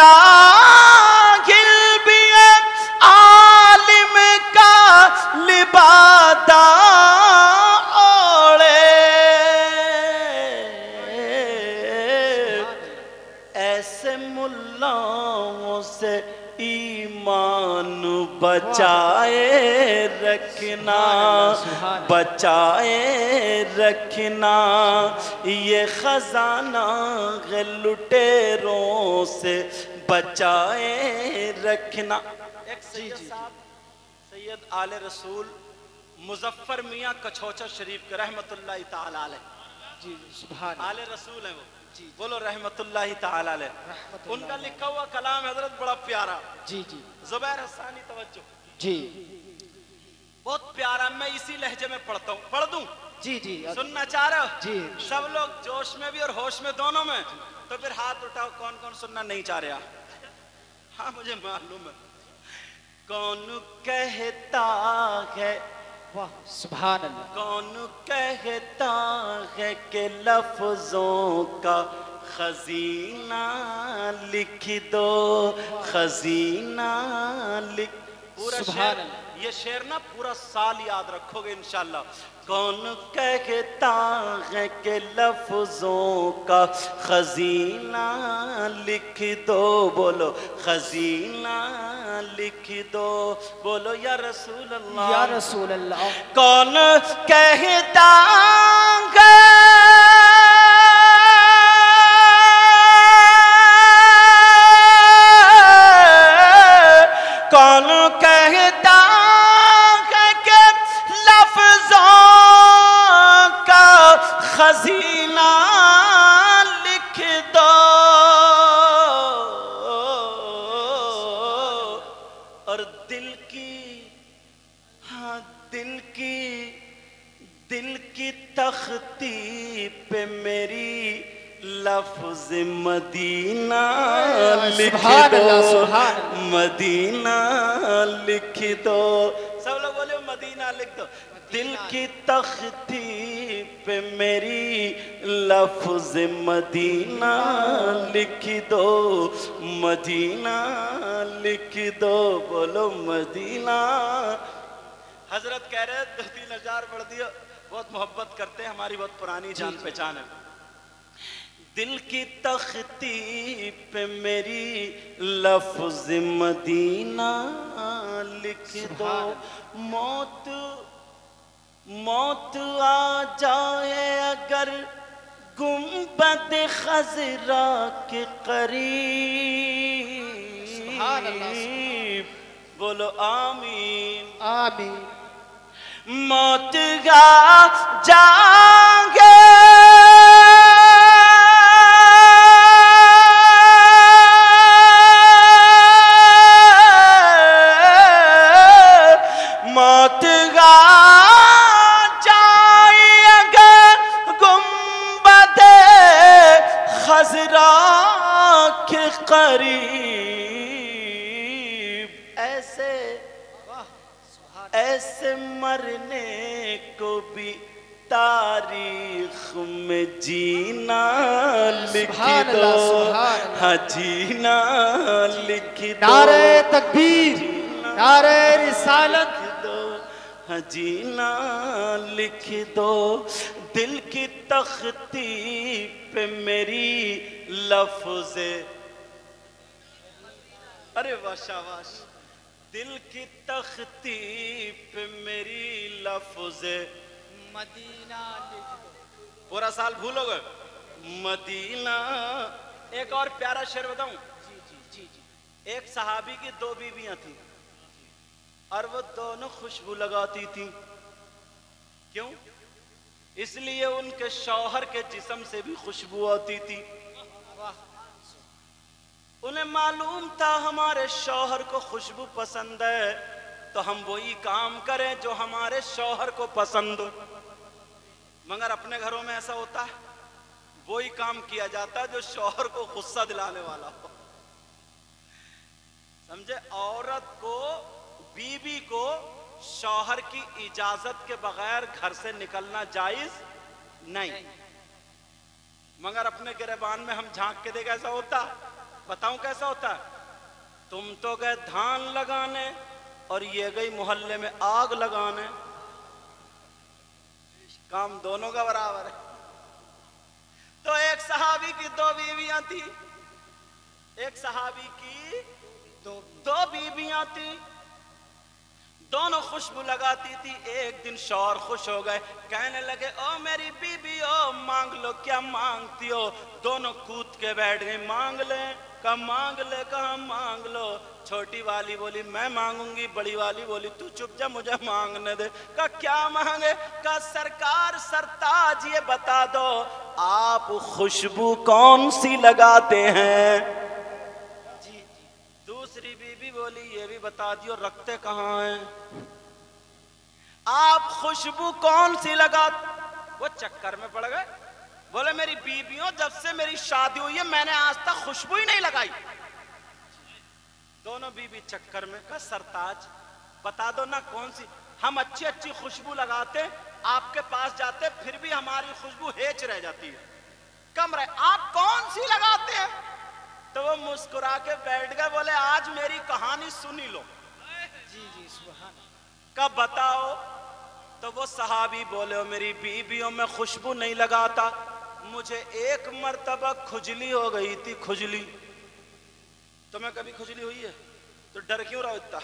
Speaker 3: بچائے رکھنا بچائے رکھنا یہ خزانہ ہے لٹیروں سے بچائے رکھنا۔ ایک سید صاحب سید آل رسول مظفر میاں کچھوچا شریف کے رحمت اللہ تعالی علیہ،
Speaker 4: جی سبحان
Speaker 3: آل رسول ہیں وہ، بولو رحمت اللہ تعالی علیہ۔ ان کا لکھا ہوا کلام حضرت بڑا پیارا،
Speaker 4: جی جی
Speaker 3: زبیر حسانی توجہ،
Speaker 4: جی
Speaker 3: بہت پیارا، میں اسی لہجے میں پڑھتا ہوں، پڑھ دوں؟
Speaker 4: جی جی
Speaker 3: سننا چاہ رہے ہو؟
Speaker 4: جی
Speaker 3: سب لوگ جوش میں بھی اور ہوش میں دونوں میں، تو پھر ہاتھ اٹھاؤ کون کون سننا نہیں چاہ رہا؟ ہاں مجھے معلوم ہے۔ کون کہتا ہے،
Speaker 4: واہ سبحان اللہ،
Speaker 3: کون کہتا ہے کہ لفظوں کا خزینہ لکھ دو، خزینہ لکھ، پورا
Speaker 4: سبحان
Speaker 3: شعر،
Speaker 4: اللہ۔
Speaker 3: یہ شعر نا پورا سال یاد رکھو گے انشاءاللہ۔ کون کہتا ہے کہ لفظوں کا خزینہ لکھ دو، بولو خزینہ لکھ دو، بولو یا رسول اللہ،
Speaker 4: یا رسول اللہ۔
Speaker 3: کون کہتا ہے کون کہتا ہے کہ لفظوں کا خزینہ لکھ دو، اور دل کی، ہاں دل کی، دل کی تختی پہ میری لفظ مدینہ لکھ
Speaker 4: سبحان
Speaker 3: دو،
Speaker 4: اللہ، سبحان اللہ۔
Speaker 3: مدینہ لکھ دو، سب لوگ بولے مدینہ لکھ دو، دل کی تختی پہ میری لفظ مدینہ لکھ دو، مدینہ لکھ دو، بولو مدینہ۔ حضرت کہہ رہے دو تین ہزار پڑھ دیا، بہت محبت کرتے ہیں، ہماری بہت پرانی جان پہچان ہے۔ دل کی تختی پہ میری لفظ مدینہ لکھ دو، موت موت آ جائے اگر گنبد خضرا کے قریب، بولو آمین
Speaker 4: آمین۔
Speaker 3: موت آ جائے موت آ جائے اگر گنبد خضرا کے قریب، ایسے ایسے مرنے کو بھی تاریخ میں جینا لکھ دو، ہاں جینا لکھ دو،
Speaker 4: نعرہ تکبیر، نعرہ رسالت،
Speaker 3: ہاں جینا لکھ دو، دل کی تختی پہ میری لفظ، ارے واشا واش، دل کی تختی پہ میری لفظ مدینہ لکھ دو، پورا سال بھولو گے مدینہ۔ ایک اور پیارا شعر بتاؤں؟ جی جی جی جی ایک صحابی کی دو بیویاں تھیں اور وہ دونوں خوشبو لگاتی تھیں، کیوں؟ اس لیے ان کے شوہر کے جسم سے بھی خوشبو آتی تھی، انہیں معلوم تھا ہمارے شوہر کو خوشبو پسند ہے تو ہم وہی کام کریں جو ہمارے شوہر کو پسند ہو، مگر اپنے گھروں میں ایسا ہوتا ہے وہی کام کیا جاتا ہے جو شوہر کو غصہ دلانے والا ہو، سمجھے؟ عورت کو، بیوی کو شوہر کی اجازت کے بغیر گھر سے نکلنا جائز نہیں، مگر اپنے گریبان میں ہم جھانک کے دیکھ ایسا ہوتا، بتاؤں کیسا ہوتا ہے؟ تم تو گئے دھان لگانے اور یہ گئی محلے میں آگ لگانے، کام دونوں کا برابر ہے۔ تو ایک صحابی کی دو بیویاں تھی، ایک صحابی کی دو دو بیویاں تھی، दोनों खुशबू लगाती थी। एक दिन शौहर खुश हो गए, कहने लगे ओ मेरी बीबी ओ मांग लो, क्या मांगती हो? दोनों कूद के बैठ गई, मांग ले, कहा मांग ले, कहा मांग लो। छोटी वाली बोली मैं मांगूंगी, बड़ी वाली बोली तू चुप जा, मुझे मांगने दे। कहा क्या मांगे? कहा सरकार सरताज ये बता दो आप खुशबू कौन सी लगाते हैं? जी जी। दूसरी बीबी बोली ये भी बता दियो रखते कहाँ हैं? आप खुशबू कौन सी लगा? वो चक्कर में पड़ गए, बोले मेरी बीबियों जब से मेरी शादी हुई है मैंने आज तक खुशबू ही नहीं लगाई। दोनों बीबी चक्कर में, का सरताज बता दो ना कौन सी, हम अच्छी अच्छी खुशबू लगाते, आपके पास जाते फिर भी हमारी खुशबू हेच रह जाती है, कम रहे, आप कौन सी लगाते हैं? तो वो मुस्कुरा के बैठ गए, बोले आज मेरी कहानी सुनी लो। जी जी सुभान। कब बताओ? तो वो सहाबी बोले मेरी बीबियों में खुशबू नहीं लगाता, मुझे एक मर्तबा खुजली हो गई थी। खुजली तुम्हें कभी खुजली हुई है? तो डर क्यों रहो इतना?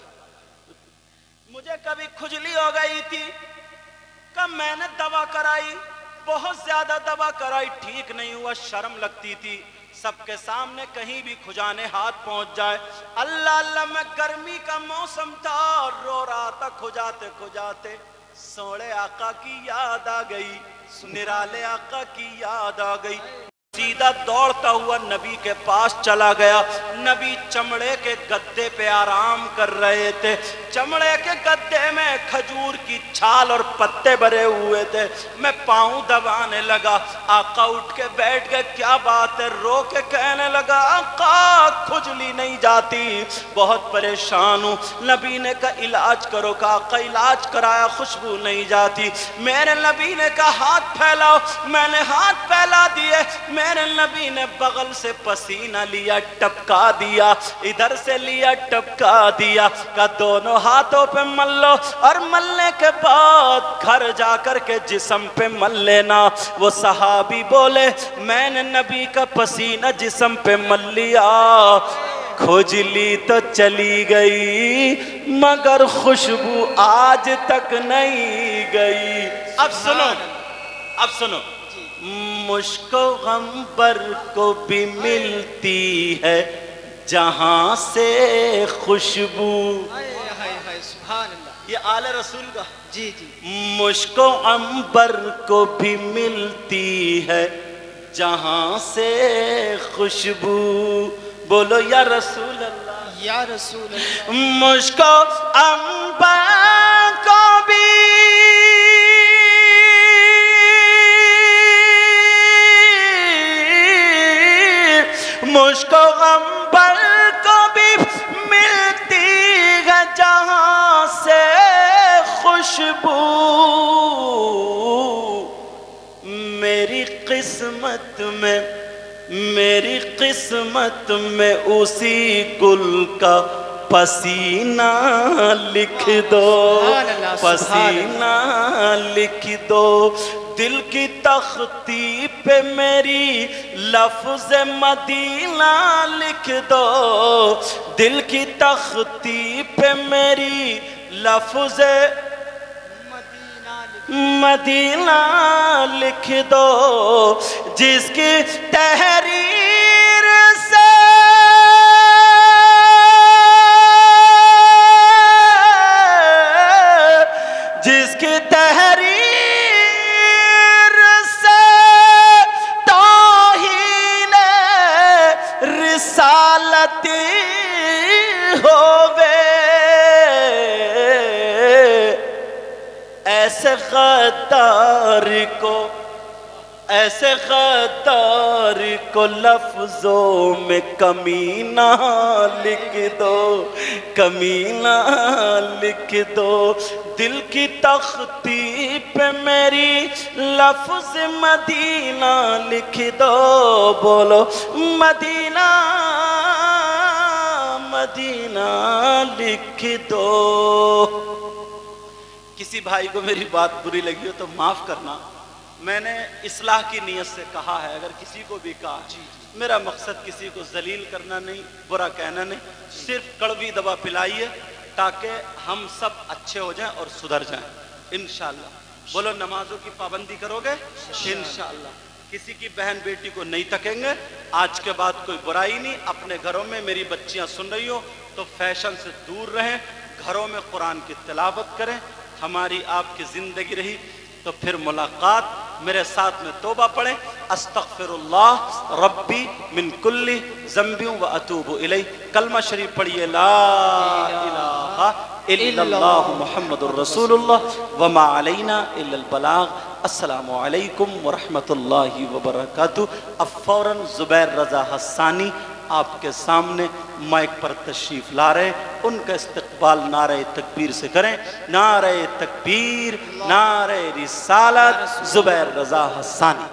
Speaker 3: मुझे कभी खुजली हो गई थी, कब मैंने दवा कराई, बहुत ज्यादा दवा कराई, ठीक नहीं हुआ, शर्म लगती थी सबके सामने कहीं भी खुजाने हाथ पहुंच जाए। अल्लाह अल्लाह में गर्मी का मौसम था, रो रहा था, खुजाते खुजाते सोड़े आका की याद आ गई, निराले आका की याद आ गई। सीधा दौड़ता हुआ नबी के पास चला गया। नबी चमड़े के गद्दे पे आराम कर रहे थे, चमड़े के गद्दे में खजूर की छाल और पत्ते भरे हुए थे। मैं पाँव दबाने लगा, आका उठ के बैठ गए, क्या बात है? रो के कहने लगा आका खुजली नहीं जाती, बहुत परेशान हूँ। नबी ने कहा इलाज करो, का आका इलाज कराया, खुशबू नहीं जाती। मेरे नबी ने कहा हाथ फैलाओ, मैंने हाथ फैला दिए। मेरे नबी ने बगल से पसीना लिया, टपका दिया, इधर से लिया, टपका दिया, का दोनों हाथों पे मल लो और मलने के बाद घर जाकर के जिस्म पे मल लेना। वो सहाबी बोले मैंने नबी का पसीना जिस्म पे मल लिया, खुजली तो चली गई मगर खुशबू आज तक नहीं गई। अब सुनो, अब सुनो, मुश्को गंबर को भी मिलती है जहां से खुशबू। ये आले रसूल का जी जी। मुश्को अंबर को भी मिलती है जहां से खुशबू। बोलो या रसूल अल्लाह,
Speaker 4: या रसूल अल्लाह।
Speaker 3: मुश्को अंबर को भी मुझको अंबर को भी मिलती है जहां से खुशबू। मेरी किस्मत में, मेरी किस्मत में उसी गुल का पसीना लिख दो, पसीना लिख दो। दिल की तख्ती पे मेरी लफ्ज़ मदीना लिख दो, दिल की तख्ती पे मेरी लफ्ज़ मदीना लिख दो, जिसकी तहरीर से जिसकी तहरीर रिसालती होवे, ऐसे गद्दार को, ऐसे गद्दार को लफ्जों में कमीना लिख दो, कमीना लिख दो। दिल की तख्ती पे मेरी लफ्ज मदीना लिख दो। बोलो मदीना, मदीना लिख दो। किसी भाई को मेरी बात बुरी लगी हो तो माफ करना, मैंने इस्लाह की नीयत से कहा है। अगर किसी को भी कहा, मेरा मकसद किसी को जलील करना नहीं, बुरा कहना नहीं, सिर्फ कड़वी दवा पिलाई है, تاکہ ہم سب اچھے ہو جائیں اور سدھر جائیں انشاءاللہ. بولو نمازوں کی پابندی کرو گے انشاءاللہ. کسی کی بہن بیٹی کو نہیں تکیں گے. آج کے بعد کوئی برائی نہیں. اپنے گھروں میں میری بچیاں سن رہی ہو تو فیشن سے دور رہیں, گھروں میں قرآن کی تلاوت کریں. ہماری آپ کی زندگی رہی تو پھر ملاقات. میرے ساتھ میں توبہ پڑھیں. استغفر اللہ ربی من کل ذنب و اتوب الیہ. کلمہ شریف پڑھیے لا الہ الا اللہ محمد الرسول اللہ وما علینا الا البلاغ. السلام علیکم ورحمۃ اللہ وبرکاتہ. اب فوراً زبیر رضا حسانی آپ کے سامنے مائک پر تشریف لا رہے, ان کا استقبال نعرہ تکبیر سے کریں. نعرہ تکبیر, نعرہ رسالت, زبیر رضا حسانی.